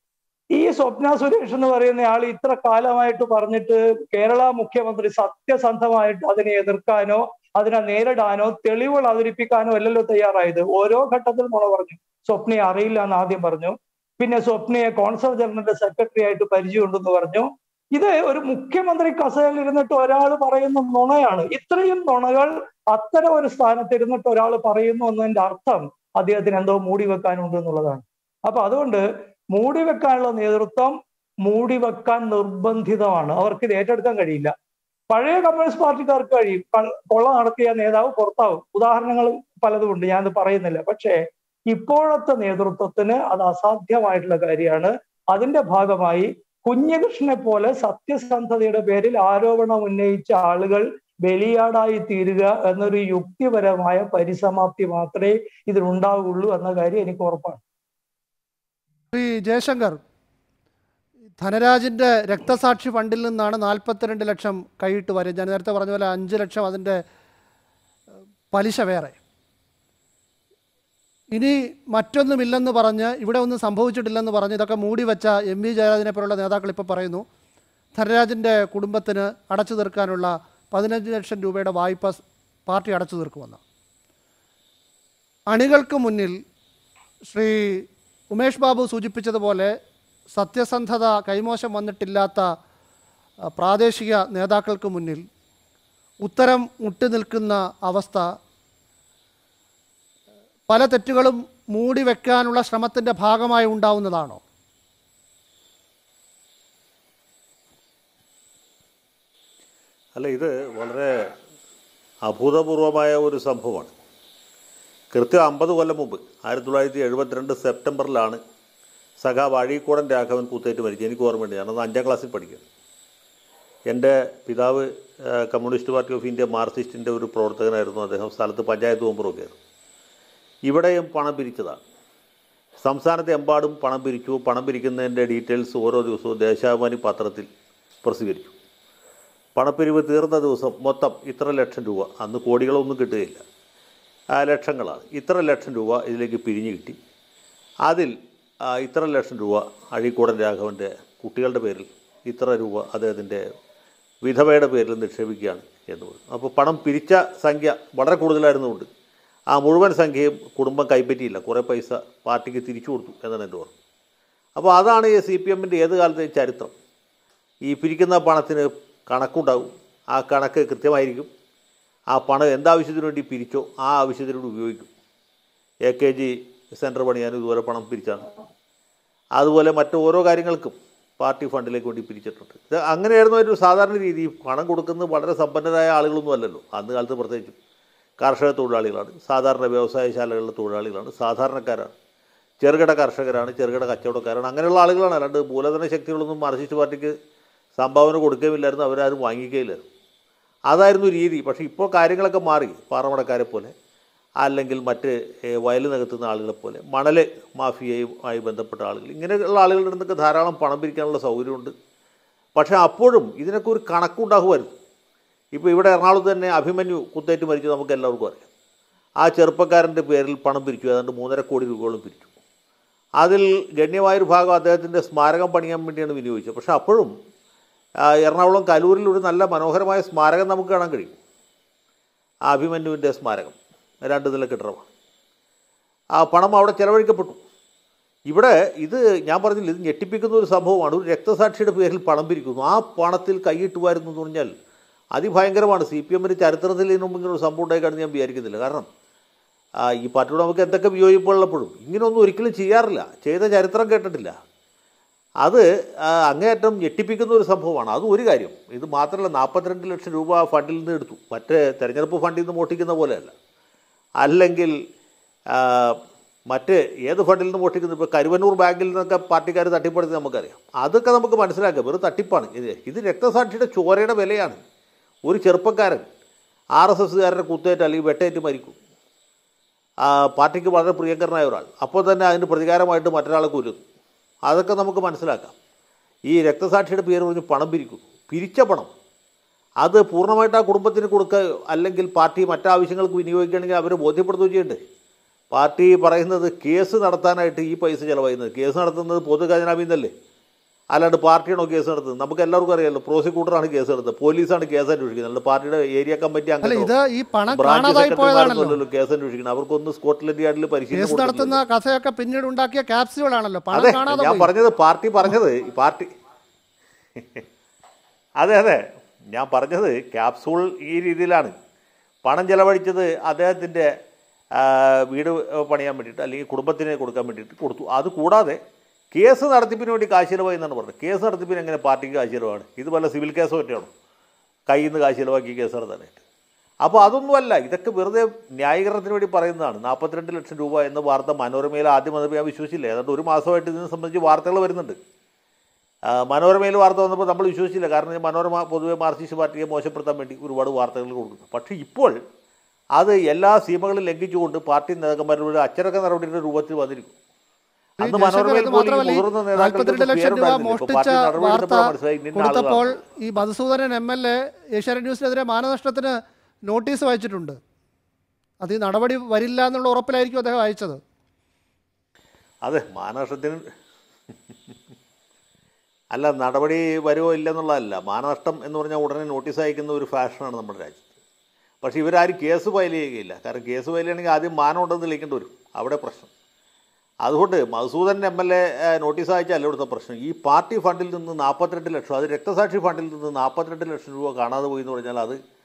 ഈ സ്വപ്ന സുരേഷ് എന്ന് പറയുന്ന ആൾ ഇത്ര കാലമായിട്ട് പറഞ്ഞിട്ട് കേരള മുഖ്യമന്ത്രി സത്യസന്ധമായിട്ട് അതിനെ എതിർക്കാനോ അതിനെ നേരിടാനോ തെളിവുകൾ അവതരിപ്പിക്കാനോ അല്ലല്ലോ തയ്യാറായത്. ഓരോ ഘട്ടത്തിൽ നുണ പറഞ്ഞു. സ്വപ്നയെ അറിയില്ല എന്ന് ആദ്യം പറഞ്ഞു, പിന്നെ സ്വപ്നയെ കോൺസൽ ജനറലിന്റെ സെക്രട്ടറി ആയിട്ട് പരിചയമുണ്ടെന്ന് പറഞ്ഞു. ഇത് ഒരു മുഖ്യമന്ത്രി കസേരയിൽ ഇരുന്നിട്ട് ഒരാൾ പറയുന്ന നുണയാണ്. ഇത്രയും നുണകൾ അത്തരം ഒരു സ്ഥാനത്ത് ഇരുന്നിട്ട് ഒരാൾ പറയുന്നു എന്നതിന്റെ അർത്ഥം അദ്ദേഹത്തിന് എന്തോ മൂടി വെക്കാനുണ്ട് എന്നുള്ളതാണ്. അപ്പൊ അതുകൊണ്ട് മൂടി വെക്കാനുള്ള നേതൃത്വം മൂടി വെക്കാൻ നിർബന്ധിതമാണ്. അവർക്ക് ഇത് ഏറ്റെടുക്കാൻ കഴിയില്ല. പഴയ കമ്മ്യൂണിസ്റ്റ് പാർട്ടിക്കാർക്ക് കഴിയും. കൊള്ള നടത്തിയ നേതാവ് പുറത്താവും. ഉദാഹരണങ്ങൾ പലതുമുണ്ട്, ഞാനത് പറയുന്നില്ല. പക്ഷേ ഇപ്പോഴത്തെ നേതൃത്വത്തിന് അത് അസാധ്യമായിട്ടുള്ള കാര്യമാണ്. അതിന്റെ ഭാഗമായി കുഞ്ഞികൃഷ്ണനെ പോലെ സത്യസന്ധതയുടെ പേരിൽ ആരോപണം ഉന്നയിച്ച ആളുകൾ ബലിയാടായി തീരുക എന്നൊരു യുക്തിപരമായ പരിസമാപ്തി മാത്രമേ ഇതിനുണ്ടാവുകയുള്ളൂ എന്ന കാര്യം എനിക്ക് ഉറപ്പാണ്. ശ്രീ ജയശങ്കർ, ധനരാജിൻ്റെ രക്തസാക്ഷി ഫണ്ടിൽ നിന്നാണ് 42 ലക്ഷം കൈയിട്ട് വരും. ഞാൻ നേരത്തെ പറഞ്ഞ പോലെ 5 ലക്ഷം അതിൻ്റെ പലിശ വേറെ. ഇനി മറ്റൊന്നുമില്ലെന്ന് പറഞ്ഞ്, ഇവിടെ ഒന്നും സംഭവിച്ചിട്ടില്ലെന്ന് പറഞ്ഞ് ഇതൊക്കെ മൂടി വെച്ച MV ജയരാജനെ പോലുള്ള നേതാക്കൾ ഇപ്പോൾ പറയുന്നു ധനരാജിൻ്റെ കുടുംബത്തിന് അടച്ചു തീർക്കാനുള്ള 15 ലക്ഷം രൂപയുടെ വായ്പ പാർട്ടി അടച്ചു തീർക്കുമെന്ന്. അണികൾക്ക് മുന്നിൽ ശ്രീ ഉമേഷ് ബാബു സൂചിപ്പിച്ചതുപോലെ സത്യസന്ധത കൈമോശം വന്നിട്ടില്ലാത്ത പ്രാദേശിക നേതാക്കൾക്ക് മുന്നിൽ ഉത്തരം മുട്ടി നിൽക്കുന്ന അവസ്ഥ, പല തെറ്റുകളും മൂടി വെക്കാനുള്ള ശ്രമത്തിൻ്റെ ഭാഗമായി ഉണ്ടാവുന്നതാണോ? അല്ല, ഇത് വളരെ അഭൂതപൂർവമായ ഒരു സംഭവമാണ്. കൃത്യം 50 കൊല്ലം മുമ്പ് 1972 സെപ്റ്റംബറിലാണ് സഖാവ് അഴീക്കോടൻ രാഘവൻ കുത്തേറ്റ് മരിച്ചത്. എനിക്ക് ഓർമ്മയുണ്ട്, ഞാനത് 5ാം ക്ലാസ്സിൽ പഠിക്കുകയാണ്. എൻ്റെ പിതാവ് കമ്മ്യൂണിസ്റ്റ് പാർട്ടി ഓഫ് ഇന്ത്യ മാർക്സിസ്റ്റിൻ്റെ ഒരു പ്രവർത്തകനായിരുന്നു. അദ്ദേഹം സ്ഥലത്ത് പഞ്ചായത്ത് മെമ്പറൊക്കെയായിരുന്നു. ഇവിടെയും പണം പിരിച്ചതാണ്. സംസ്ഥാനത്തെ എമ്പാടും പണം പിരിച്ചു. പണം പിരിക്കുന്നതിൻ്റെ ഡീറ്റെയിൽസ് ഓരോ ദിവസവും ദേശാഭിമാനി പത്രത്തിൽ പ്രസിദ്ധീകരിച്ചു. പണപ്പിരിവ് തീർന്ന ദിവസം മൊത്തം ഇത്ര ലക്ഷം രൂപ, അന്ന് കോടികളൊന്നും കിട്ടുകയില്ല, ലക്ഷങ്ങളാണ്. ഇത്ര ലക്ഷം രൂപ ഇതിലേക്ക് പിരിഞ്ഞു കിട്ടി. അതിൽ ഇത്ര ലക്ഷം രൂപ അഴീക്കോടൻ രാഘവൻ്റെ കുട്ടികളുടെ പേരിൽ, ഇത്ര രൂപ അദ്ദേഹത്തിൻ്റെ വിധവയുടെ പേരിൽ നിക്ഷേപിക്കുകയാണ് എന്ന് പറഞ്ഞു. അപ്പോൾ പണം പിരിച്ച സംഖ്യ വളരെ കൂടുതലായിരുന്നുകൊണ്ട് ആ മുഴുവൻ സംഖ്യയും കുടുംബം കൈപ്പറ്റിയില്ല. കുറേ പൈസ പാർട്ടിക്ക് തിരിച്ചു കൊടുത്തു എന്നാണ് എൻ്റെ ഓർമ്മ. അപ്പോൾ അതാണ് ഈ CPM-ൻ്റെ ഏത് കാലത്തെയും ചരിത്രം. ഈ പിരിക്കുന്ന പണത്തിന് കണക്കുണ്ടാവും. ആ കണക്ക് കൃത്യമായിരിക്കും. ആ പണം എന്താവശ്യത്തിന് വേണ്ടി പിരിച്ചോ ആ ആവശ്യത്തിന് വേണ്ടി ഉപയോഗിക്കും. AKG സെൻറ്റർ പണിയാനും ഇതുപോലെ പണം പിരിച്ചാണ്. അതുപോലെ മറ്റു ഓരോ കാര്യങ്ങൾക്കും പാർട്ടി ഫണ്ടിലേക്ക് വേണ്ടി പിരിച്ചിട്ടുണ്ട്. ഇത് അങ്ങനെയായിരുന്നു ഒരു സാധാരണ രീതി. പണം കൊടുക്കുന്നത് വളരെ സമ്പന്നരായ ആളുകളൊന്നും അല്ലല്ലോ അന്ന് കാലത്ത്. പ്രത്യേകിച്ചും കർഷക തൊഴിലാളികളാണ്, സാധാരണ വ്യവസായശാലകളിലെ തൊഴിലാളികളാണ്, സാധാരണക്കാരാണ്, ചെറുകിട കർഷകരാണ്, ചെറുകിട കച്ചവടക്കാരാണ്. അങ്ങനെയുള്ള ആളുകളാണ്. അല്ലാണ്ട് മൂലധന ശക്തികളൊന്നും മാർക്സിസ്റ്റ് പാർട്ടിക്ക് സംഭാവന കൊടുക്കുകയില്ലായിരുന്നു, അവരാരും വാങ്ങിക്കുകയില്ലായിരുന്നു. അതായിരുന്നു രീതി. പക്ഷേ ഇപ്പോൾ കാര്യങ്ങളൊക്കെ മാറി. പാറമടക്കാരെ പോലെ അല്ലെങ്കിൽ മറ്റ് വയൽ നികത്തുന്ന ആളുകളെ പോലെ മണൽ മാഫിയയുമായി ബന്ധപ്പെട്ട ആളുകൾ, ഇങ്ങനെയുള്ള ആളുകളുടെ നിന്നൊക്കെ ധാരാളം പണം പിരിക്കാനുള്ള സൗകര്യമുണ്ട്. പക്ഷേ അപ്പോഴും ഇതിനൊക്കെ ഒരു കണക്കുണ്ടാകുമായിരുന്നു. ഇപ്പോൾ ഇവിടെ എറണാകുളത്ത് തന്നെ അഭിമന്യു കുത്തേറ്റ് മരിച്ചു, നമുക്ക് എല്ലാവർക്കും അറിയാം. ആ ചെറുപ്പക്കാരൻ്റെ പേരിൽ പണം പിരിച്ചു. ഏതാണ്ട് 3.5 കോടി രൂപയോളം പിരിച്ചു. അതിൽ ഗണ്യമായൊരു ഭാഗം അദ്ദേഹത്തിൻ്റെ സ്മാരകം പണിയാൻ വേണ്ടിയാണ് വിനിയോഗിച്ചത്. പക്ഷേ അപ്പോഴും എറണാകുളം കലൂരിൽ ഒരു നല്ല മനോഹരമായ സ്മാരകം നമുക്ക് കാണാൻ കഴിയും. ആ അഭിമന്യുവിൻ്റെ സ്മാരകം 2 നില കെട്ടിടമാണ്. ആ പണം അവിടെ ചെലവഴിക്കപ്പെട്ടു. ഇവിടെ ഇത് ഞാൻ പറഞ്ഞില്ല, ഇത് ഞെട്ടിപ്പിക്കുന്ന ഒരു സംഭവമാണ്. ഒരു രക്തസാക്ഷിയുടെ പേരിൽ പണം പിരിക്കുന്നു, ആ പണത്തിൽ കൈയിട്ടുമായിരുന്നു എന്ന് പറഞ്ഞാൽ അതിഭയങ്കരമാണ്. CPM-ൻ്റെ ചരിത്രത്തിൽ ഇതിനു മുമ്പ് ഇങ്ങനെ ഒരു സംഭവം ഉണ്ടായിക്കാണെന്ന് ഞാൻ വിചാരിക്കുന്നില്ല. കാരണം ഈ പാർട്ടിയോട് നമുക്ക് എന്തൊക്കെ വിയോജിപ്പുള്ളപ്പോഴും ഇങ്ങനെയൊന്നും ഒരിക്കലും ചെയ്യാറില്ല, ചെയ്ത ചരിത്രം കേട്ടിട്ടില്ല. അത് അങ്ങേയറ്റം ഞെട്ടിപ്പിക്കുന്ന ഒരു സംഭവമാണ്. അതും ഒരു കാര്യം. ഇത് മാത്രമല്ല, 42 ലക്ഷം രൂപ ഫണ്ടിൽ നിന്ന് എടുത്തു. മറ്റേ തെരഞ്ഞെടുപ്പ് ഫണ്ടിൽ നിന്ന് മോഷ്ടിക്കുന്ന പോലെയല്ല. അല്ലെങ്കിൽ മറ്റ് ഏത് ഫണ്ടിൽ നിന്ന് മോഷ്ടിക്കുന്നത്, ഇപ്പോൾ കരുവന്നൂർ ബാങ്കിൽ നിന്നൊക്കെ പാർട്ടിക്കാർ തട്ടിപ്പെടുത്തി നമുക്കറിയാം. അതൊക്കെ നമുക്ക് മനസ്സിലാക്കാം, വെറും തട്ടിപ്പാണ്. ഇത് രക്തസാക്ഷിയുടെ ചോരയുടെ വിലയാണ്. ഒരു ചെറുപ്പക്കാരൻ RSSകാരുടെ കുത്തേറ്റ് അല്ലെങ്കിൽ വെട്ടേറ്റ് മരിക്കും, പാർട്ടിക്ക് വളരെ പ്രിയങ്കരനായ ഒരാൾ, അപ്പോൾ തന്നെ അതിന് പ്രതികാരമായിട്ട് മറ്റൊരാളെ കൊല്ലുന്നു. അതൊക്കെ നമുക്ക് മനസ്സിലാക്കാം. ഈ രക്തസാക്ഷിയുടെ പേര് പറഞ്ഞ് പണം പിരിക്കുന്നു. പിരിച്ച പണം അത് പൂർണ്ണമായിട്ട് ആ കുടുംബത്തിന് കൊടുക്കുക, അല്ലെങ്കിൽ പാർട്ടി മറ്റാവശ്യങ്ങൾക്ക് വിനിയോഗിക്കുകയാണെങ്കിൽ അവരെ ബോധ്യപ്പെടുത്തുകയും ചെയ്യണ്ടേ. പാർട്ടി പറയുന്നത് കേസ് നടത്താനായിട്ട് ഈ പൈസ ചിലവായിരുന്നത്, കേസ് നടത്തുന്നത് പൊതു ഖജനാവിൽ നിന്നല്ലേ, അല്ലാണ്ട് പാർട്ടിയാണോ കേസ് നടത്തുന്നത്? നമുക്ക് എല്ലാവർക്കും അറിയാമല്ലോ, പ്രോസിക്യൂട്ടറാണ് കേസ് നടത്തുന്നത്, പോലീസാണ് കേസ് അന്വേഷിക്കുന്നത്, അല്ലാണ്ട് പാർട്ടിയുടെ ഏരിയ കമ്മിറ്റി അങ്ങനെ ബ്രാഞ്ച് സെക്രട്ടറിമാരല്ലോ കേസ് അന്വേഷിക്കുന്നത്. അവർക്കൊന്ന് സ്കോട്ട്ലൻഡ് യാർഡിൽ പരിശീലനം നടത്തുന്ന കഥയൊക്കെ പിന്നീട് ഉണ്ടാക്കിയ ക്യാപ്സ്യൂളാണല്ലോ. അതെ, ഞാൻ പറഞ്ഞത് പാർട്ടി അതെ ഞാൻ പറഞ്ഞത് ക്യാപ്സൂൾ ഈ രീതിയിലാണ്. പണം ചെലവഴിച്ചത് അദ്ദേഹത്തിൻ്റെ വീട് പണിയാൻ വേണ്ടിയിട്ട് അല്ലെങ്കിൽ കുടുംബത്തിന് കൊടുക്കാൻ വേണ്ടിയിട്ട് കൊടുത്തു. അതുകൂടാതെ കേസ് നടത്തിപ്പിന് വേണ്ടി കാശ് ചിലവായി എന്നാണ് പറഞ്ഞത്. കേസ് നടത്തിപ്പിന് എങ്ങനെ പാർട്ടിക്ക് കാശ് ചിലവാണ്? ഇത് വല്ല സിവിൽ കേസോ പറ്റിയാണോ കയ്യിൽ നിന്ന് കാശ് ചിലവാക്കി കേസ് നടത്താനായിട്ട്? അപ്പോൾ അതൊന്നുമല്ല, ഇതൊക്കെ വെറുതെ ന്യായീകരണത്തിന് വേണ്ടി പറയുന്നതാണ്. 42 ലക്ഷം രൂപ എന്ന വാർത്ത മനോരമയിൽ ആദ്യം വന്നപ്പോൾ ഞാൻ വിശ്വസിച്ചില്ല. ഏതാണ്ട് ഒരു മാസമായിട്ട് ഇതിനെ സംബന്ധിച്ച് വാർത്തകൾ വരുന്നുണ്ട്. മനോരമയിൽ വാർത്ത വന്നപ്പോൾ നമ്മൾ വിശ്വസിച്ചില്ല. കാരണം മനോരമ പൊതുവെ മാർക്സിസ്റ്റ് പാർട്ടിയെ മോശപ്പെടുത്താൻ വേണ്ടി ഒരുപാട് വാർത്തകൾ കൊടുക്കുന്നു. പക്ഷേ ഇപ്പോൾ അത് എല്ലാ സീമകളും ലംഘിച്ചുകൊണ്ട് പാർട്ടി നേതാക്കന്മാരുടെ അച്ചടക്ക നടപടിയുടെ രൂപത്തിൽ വന്നിരിക്കും. അന്ന് മനോരമയിൽ കൊടുത്തപ്പോൾ ഈ മധുസൂദനൻ MLA ഏഷ്യാനെറ്റ് ന്യൂസിനെതിരെ മാനനഷ്ടത്തിന് നോട്ടീസ് വായിച്ചിട്ടുണ്ട്. അത് ഈ നടപടി വരില്ല എന്നുള്ള ഉറപ്പിലായിരിക്കും അദ്ദേഹം അയച്ചത്. അതെ, മാനനഷ്ടത്തിന് അല്ല, നടപടി വരുമോ ഇല്ലെന്നുള്ളതല്ല. മാനനഷ്ടം എന്ന് പറഞ്ഞാൽ ഉടനെ നോട്ടീസ് അയക്കുന്ന ഒരു ഫാഷനാണ് നമ്മുടെ രാജ്യത്ത്. പക്ഷേ ഇവരാരും കേസ് ഫയൽ ചെയ്യുകയില്ല. കാരണം കേസ് ഫയൽ ചെയ്യണമെങ്കിൽ ആദ്യം മാനം ഉണ്ടെന്ന് തെളിയിക്കേണ്ടി വരും, അവിടെ പ്രശ്നം. അതുകൊണ്ട് മധുസൂദൻ MLA നോട്ടീസ് അയച്ചാൽ ഇവിടുത്തെ പ്രശ്നം. ഈ പാർട്ടി ഫണ്ടിൽ നിന്ന് 42 ലക്ഷം, അത് രക്തസാക്ഷി ഫണ്ടിൽ നിന്ന് 42 ലക്ഷം രൂപ കാണാതെ പോയി എന്ന് പറഞ്ഞാൽ അത്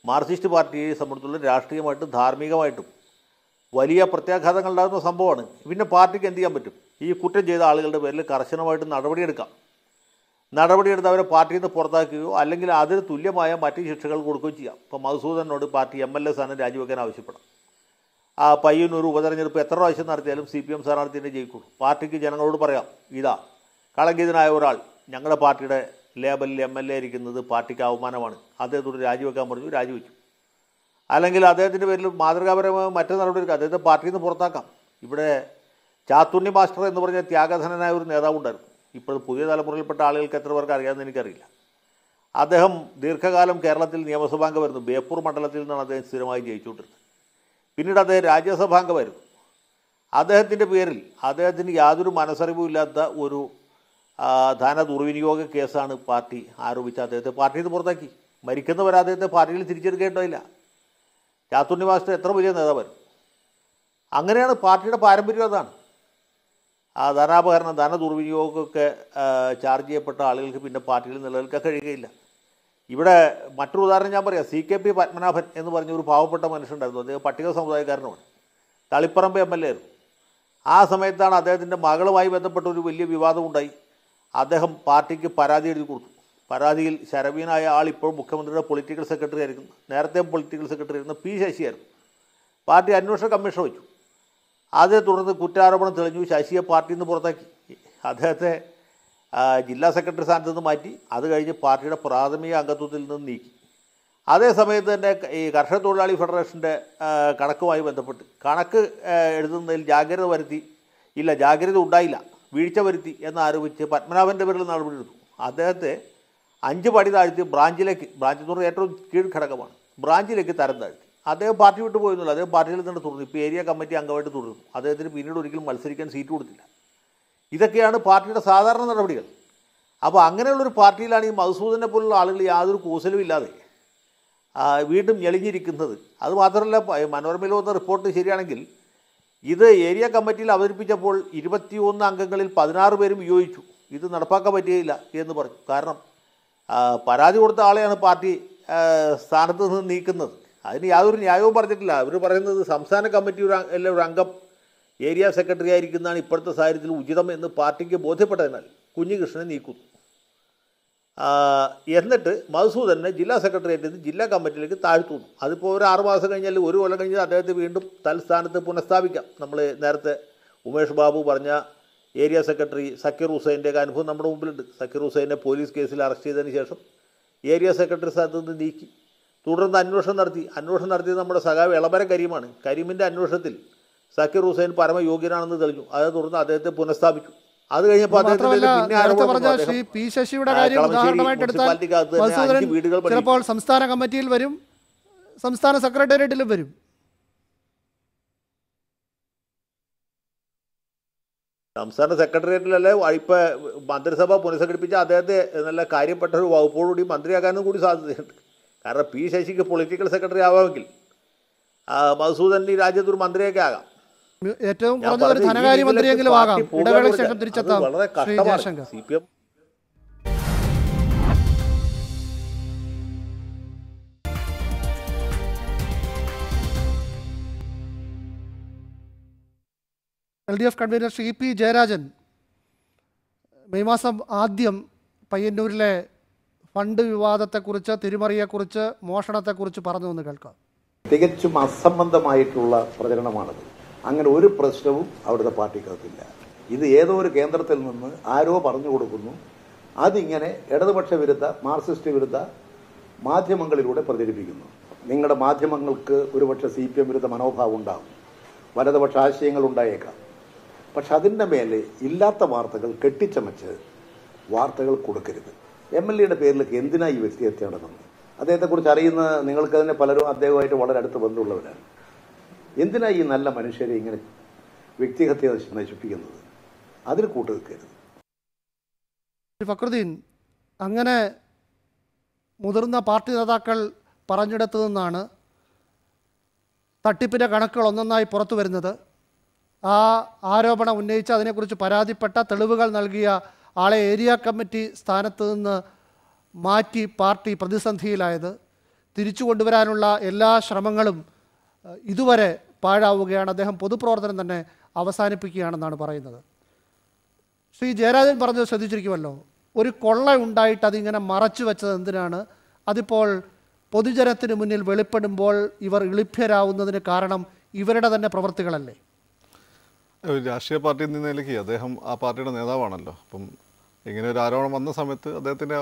മാർക്സിസ്റ്റ് പാർട്ടിയെ സംബന്ധിച്ചുള്ള രാഷ്ട്രീയമായിട്ടും ധാർമ്മികമായിട്ടും വലിയ പ്രത്യാഘാതങ്ങൾ ഉണ്ടാകുന്ന സംഭവമാണ്. പിന്നെ പാർട്ടിക്ക് എന്ത് ചെയ്യാൻ പറ്റും? ഈ കുറ്റം ചെയ്ത ആളുകളുടെ പേരിൽ കർശനമായിട്ട് നടപടിയെടുക്കാം. നടപടിയെടുത്ത് അവരെ പാർട്ടിയിൽ നിന്ന് പുറത്താക്കുകയോ അല്ലെങ്കിൽ അതിന് തുല്യമായ മറ്റ് ശിക്ഷകൾ കൊടുക്കുകയോ ചെയ്യാം. ഇപ്പോൾ മധുസൂദനോട് പാർട്ടി MLA സ്ഥാനം രാജിവെക്കാൻ ആവശ്യപ്പെടാം. ആ പയ്യന്നൂർ ഉപതെരഞ്ഞെടുപ്പ് എത്ര പ്രാവശ്യം നടത്തിയാലും CPM സ്ഥാനാർത്ഥിനെ ജയിക്കുള്ളൂ. പാർട്ടിക്ക് ജനങ്ങളോട് പറയാം, ഇതാ കളങ്കിതനായ ഒരാൾ ഞങ്ങളുടെ പാർട്ടിയുടെ ലേബലിൽ MLA ഇരിക്കുന്നത് പാർട്ടിക്ക് അവമാനമാണ്, അദ്ദേഹത്തോട് രാജിവെക്കാൻ പറഞ്ഞു, രാജിവെച്ചു. അല്ലെങ്കിൽ അദ്ദേഹത്തിൻ്റെ പേരിൽ മാതൃകാപരമായ മറ്റു നടപടി എടുക്കാം, അദ്ദേഹത്തെ പാർട്ടിയിൽ നിന്ന് പുറത്താക്കാം. ഇവിടെ ചാത്തുണ്ണി മാസ്റ്റർ എന്ന് പറഞ്ഞ ത്യാഗധനനായ ഒരു നേതാവുണ്ടായിരുന്നു. ഇപ്പോൾ പുതിയ തലമുറയിൽപ്പെട്ട ആളുകൾക്ക് എത്ര പേർക്ക് അറിയാമെന്ന് എനിക്കറിയില്ല. അദ്ദേഹം ദീർഘകാലം കേരളത്തിൽ നിയമസഭാംഗമായിരുന്നു. ബേപ്പൂർ മണ്ഡലത്തിൽ നിന്നാണ് അദ്ദേഹം സ്ഥിരമായി ജയിച്ചുകൊണ്ടിരുന്നത്. പിന്നീട് അദ്ദേഹം രാജ്യസഭാംഗമായിരുന്നു. അദ്ദേഹത്തിൻ്റെ പേരിൽ അദ്ദേഹത്തിന് യാതൊരു മനസ്സറിവുമില്ലാത്ത ഒരു ധന ദുർവിനിയോഗ കേസാണ് പാർട്ടി ആരോപിച്ച അദ്ദേഹത്തെ പാർട്ടിയിൽ നിന്ന് പുറത്താക്കി. മരിക്കുന്നവരെ അദ്ദേഹത്തെ പാർട്ടിയിൽ തിരിച്ചെടുക്കേണ്ടതില്ല. ചാത്തുണ്ണി മാസ്റ്റർ എത്ര വലിയ നേതാവായിരുന്നു. അങ്ങനെയാണ് പാർട്ടിയുടെ പാരമ്പര്യം. അതാണ് ധനാപകരണം, ധന ദുർവിനിയോഗമൊക്കെ ചാർജ് ചെയ്യപ്പെട്ട ആളുകൾക്ക് പിന്നെ പാർട്ടിയിൽ നിലനിൽക്കാൻ കഴിയുകയില്ല. ഇവിടെ മറ്റൊരു ഉദാഹരണം ഞാൻ പറയാം. CKP പത്മനാഭൻ എന്ന് പറഞ്ഞ ഒരു പാവപ്പെട്ട മനുഷ്യനുണ്ടായിരുന്നു. അദ്ദേഹം പട്ടിക സമുദായക്കാരനുമാണ്. തളിപ്പറമ്പ് MLA ആയിരുന്നു. ആ സമയത്താണ് അദ്ദേഹത്തിൻ്റെ മകളുമായി ബന്ധപ്പെട്ട ഒരു വലിയ വിവാദം ഉണ്ടായി. അദ്ദേഹം പാർട്ടിക്ക് പരാതി എഴുതി കൊടുത്തു. പരാതിയിൽ ശരവീനായ ആൾ ഇപ്പോൾ മുഖ്യമന്ത്രിയുടെ പൊളിറ്റിക്കൽ സെക്രട്ടറി ആയിരിക്കുന്നു. നേരത്തെ പൊളിറ്റിക്കൽ സെക്രട്ടറി ആയിരുന്ന P. ശശിയായിരുന്നു. പാർട്ടി അന്വേഷണ കമ്മീഷൻ വെച്ചു. അതേ തുടർന്ന് കുറ്റാരോപണം തെളിഞ്ഞു. ശശിയെ പാർട്ടിയിൽ നിന്ന് പുറത്താക്കി. അദ്ദേഹത്തെ ജില്ലാ സെക്രട്ടറി സ്ഥാനത്ത് നിന്ന് മാറ്റി. അത് കഴിഞ്ഞ് പാർട്ടിയുടെ പ്രാഥമിക അംഗത്വത്തിൽ നിന്ന് നീക്കി. അതേ സമയത്ത് തന്നെ ഈ കർഷക തൊഴിലാളി ഫെഡറേഷൻ്റെ കണക്കുമായി ബന്ധപ്പെട്ട് കണക്ക് എഴുതുന്നതിൽ ജാഗ്രത ഉണ്ടായില്ല, വീഴ്ച വരുത്തി എന്നാരോപിച്ച് പത്മനാഭൻ്റെ പേരിൽ നടപടിയെടുത്തു. അദ്ദേഹത്തെ 5 പടി താഴ്ത്തി ബ്രാഞ്ച് എന്ന് പറഞ്ഞാൽ ഏറ്റവും കീഴ്ഘടകമാണ്, ബ്രാഞ്ചിലേക്ക് തരം താഴ്ത്തി. അദ്ദേഹം പാർട്ടി വിട്ടു പോയിരുന്നില്ല. അദ്ദേഹം പാർട്ടിയിൽ തന്നെ തുടർന്നു. ഇപ്പോൾ ഏരിയ കമ്മിറ്റി അംഗമായിട്ട് തുടർന്നു. അദ്ദേഹത്തിന് പിന്നീട് ഒരിക്കലും മത്സരിക്കാൻ സീറ്റ് കൊടുത്തില്ല. ഇതൊക്കെയാണ് പാർട്ടിയുടെ സാധാരണ നടപടികൾ. അപ്പോൾ അങ്ങനെയുള്ളൊരു പാർട്ടിയിലാണ് ഈ മധുസൂദനെ പോലുള്ള ആളുകൾ യാതൊരു കൂസലും ഇല്ലാതെ വീണ്ടും ഞെളിഞ്ഞിരിക്കുന്നത്. അതുമാത്രമല്ല, മനോരമയിൽ വന്ന റിപ്പോർട്ട് ശരിയാണെങ്കിൽ ഇത് ഏരിയ കമ്മിറ്റിയിൽ അവതരിപ്പിച്ചപ്പോൾ 21 അംഗങ്ങളിൽ 16 പേരും വിയോജിച്ചു. ഇത് നടപ്പാക്കാൻ പറ്റുകയില്ല എന്ന് പറഞ്ഞു. കാരണം പരാതി കൊടുത്ത ആളെയാണ് പാർട്ടി സ്ഥാനത്ത് നിന്ന് നീക്കുന്നത്. അതിന് യാതൊരു ന്യായവും പറഞ്ഞിട്ടില്ല. അവർ പറയുന്നത് സംസ്ഥാന കമ്മിറ്റി ഒരു അംഗം ഏരിയ സെക്രട്ടറി ആയിരിക്കുന്നതാണ് ഇപ്പോഴത്തെ സാഹചര്യത്തിൽ ഉചിതം എന്ന് പാർട്ടിക്ക് ബോധ്യപ്പെട്ടതിനാൽ കുഞ്ഞികൃഷ്ണനെ നീക്കുന്നു. എന്നിട്ട് മധുസൂദനെ ജില്ലാ സെക്രട്ടേറിയറ്റിൽ നിന്ന് ജില്ലാ കമ്മിറ്റിയിലേക്ക് താഴ്ത്തുന്നു. അതിപ്പോൾ ഒരു 6 മാസം കഴിഞ്ഞാൽ 1 കൊല്ലം കഴിഞ്ഞാൽ അദ്ദേഹത്തെ വീണ്ടും തൽസ്ഥാനത്ത് പുനഃസ്ഥാപിക്കാം. നമ്മൾ നേരത്തെ ഉമേഷ് ബാബു പറഞ്ഞ ഏരിയ സെക്രട്ടറി സക്കീർ ഹുസൈൻ്റെ അനുഭവം നമ്മുടെ മുമ്പിലുണ്ട്. സക്കീർ ഹുസൈനെ പോലീസ് കേസിൽ അറസ്റ്റ് ചെയ്തതിന് ശേഷം ഏരിയ സെക്രട്ടറി സ്ഥാനത്ത് നിന്ന് നീക്കി. തുടർന്ന് അന്വേഷണം നടത്തിയത് നമ്മുടെ സഖാവ് എളമരം കരീമാണ്. കരീമിൻ്റെ അന്വേഷണത്തിൽ സക്കീർ ഹുസൈൻ പരമയോഗ്യനാണെന്ന് തെളിഞ്ഞു. അതേ തുടർന്ന് അദ്ദേഹത്തെ പുനഃസ്ഥാപിച്ചു. അത് കഴിഞ്ഞപ്പോൾ ചിലപ്പോൾ സംസ്ഥാന കമ്മിറ്റിയിൽ വരും, സംസ്ഥാന സെക്രട്ടേറിയറ്റിലും വരും. സംസ്ഥാന സെക്രട്ടേറിയറ്റിലല്ലേ ഇപ്പോൾ മന്ത്രിസഭ പുനഃസംഘടിപ്പിച്ച അദ്ദേഹത്തെ നല്ല കാര്യപ്പെട്ട ഒരു വകുപ്പോടുകൂടി മന്ത്രിയാക്കാനും കൂടി സാധ്യതയുണ്ട്. കാരണം P. ശശിക്ക് പൊളിറ്റിക്കൽ സെക്രട്ടറി ആവാമെങ്കിൽ മധുസൂദൻ ഈ രാജ്യത്തൊരു മന്ത്രിയൊക്കെ ആകാം. ഏറ്റവും കുറഞ്ഞ ധനകാര്യമന്ത്രിയെങ്കിലും ആകാം. ഇടവേളയ്ക്ക് ശേഷം തിരിച്ചെത്താം. വളരെ കഷ്ടമാണ്. CPM LDF convener Shri P. Jayarajan May മാസം ആദ്യം പയ്യന്നൂരിലെ ഫണ്ട് വിവാദത്തെക്കുറിച്ച്, തിരിമറിയെക്കുറിച്ച്, മോഷണത്തെക്കുറിച്ച് പറഞ്ഞു എന്ന് കേൾക്കാം. തികച്ചും അസംബന്ധമായിട്ടുള്ള പ്രചരണമാണത്. അങ്ങനെ ഒരു പ്രശ്നവും അവിടുത്തെ പാർട്ടിക്കകത്തില്ല. ഇത് ഏതോ ഒരു കേന്ദ്രത്തിൽ നിന്ന് ആരോ പറഞ്ഞു കൊടുക്കുന്നു. അതിങ്ങനെ ഇടതുപക്ഷ വിരുദ്ധ, മാർക്സിസ്റ്റ് വിരുദ്ധ മാധ്യമങ്ങളിലൂടെ പ്രചരിപ്പിക്കുന്നു. നിങ്ങളുടെ മാധ്യമങ്ങൾക്ക് ഒരുപക്ഷെ CPM വിരുദ്ധ മനോഭാവം ഉണ്ടാകും, വലതുപക്ഷ ആശയങ്ങൾ ഉണ്ടായേക്കാം. പക്ഷെ അതിൻ്റെ മേലെ ഇല്ലാത്ത വാർത്തകൾ കെട്ടിച്ചമച്ച് വാർത്തകൾ കൊടുക്കരുത്. MLA പേരിലേക്ക് എന്തിനാ ഈ വ്യക്തി എത്തേണ്ടതെന്ന് അദ്ദേഹത്തെക്കുറിച്ച് അറിയുന്ന നിങ്ങൾക്ക് തന്നെ പലരും അദ്ദേഹമായിട്ട് വളരെ അടുത്ത് ബന്ധമുള്ളവരാണ്. എന്തിനാ ഈ നല്ല മനുഷ്യരെ ഇങ്ങനെ വ്യക്തിഹത്യ നശിപ്പിക്കുന്നത്? അതിന് കൂട്ടുനിൽക്കരുത്. ഫക്രുദ്ദീൻ, അങ്ങനെ മുതിർന്ന പാർട്ടി നേതാക്കൾ പറഞ്ഞിടത്തു നിന്നാണ് തട്ടിപ്പിൻ്റെ കണക്കുകൾ ഒന്നൊന്നായി പുറത്തു വരുന്നത്. ആ ആരോപണം ഉന്നയിച്ച് അതിനെക്കുറിച്ച് പരാതിപ്പെട്ട, തെളിവുകൾ നൽകിയ ആളെ ഏരിയ കമ്മിറ്റി സ്ഥാനത്ത് നിന്ന് മാറ്റി പാർട്ടി പ്രതിസന്ധിയിലായത്. തിരിച്ചു കൊണ്ടുവരാനുള്ള എല്ലാ ശ്രമങ്ങളും ഇതുവരെ പാഴാവുകയാണ്. അദ്ദേഹം പൊതുപ്രവർത്തനം തന്നെ അവസാനിപ്പിക്കുകയാണെന്നാണ് പറയുന്നത്. ശ്രീ ജയരാജൻ പറഞ്ഞത് ശ്രദ്ധിച്ചിരിക്കുമല്ലോ. ഒരു കൊള്ള ഉണ്ടായിട്ട് അതിങ്ങനെ മറച്ചു വെച്ചത് എന്തിനാണ്? അതിപ്പോൾ പൊതുജനത്തിന് മുന്നിൽ വെളിപ്പെടുമ്പോൾ ഇവർ ഇളിഭ്യരാവുന്നതിന് കാരണം ഇവരുടെ തന്നെ പ്രവൃത്തികളല്ലേ? ഒരു രാഷ്ട്രീയ പാർട്ടി എന്ന നിലയ്ക്ക് അദ്ദേഹം ആ പാർട്ടിയുടെ നേതാവാണല്ലോ. അപ്പം ഇങ്ങനെ ഒരു ആരോപണം വന്ന സമയത്ത് അദ്ദേഹത്തിൻ്റെ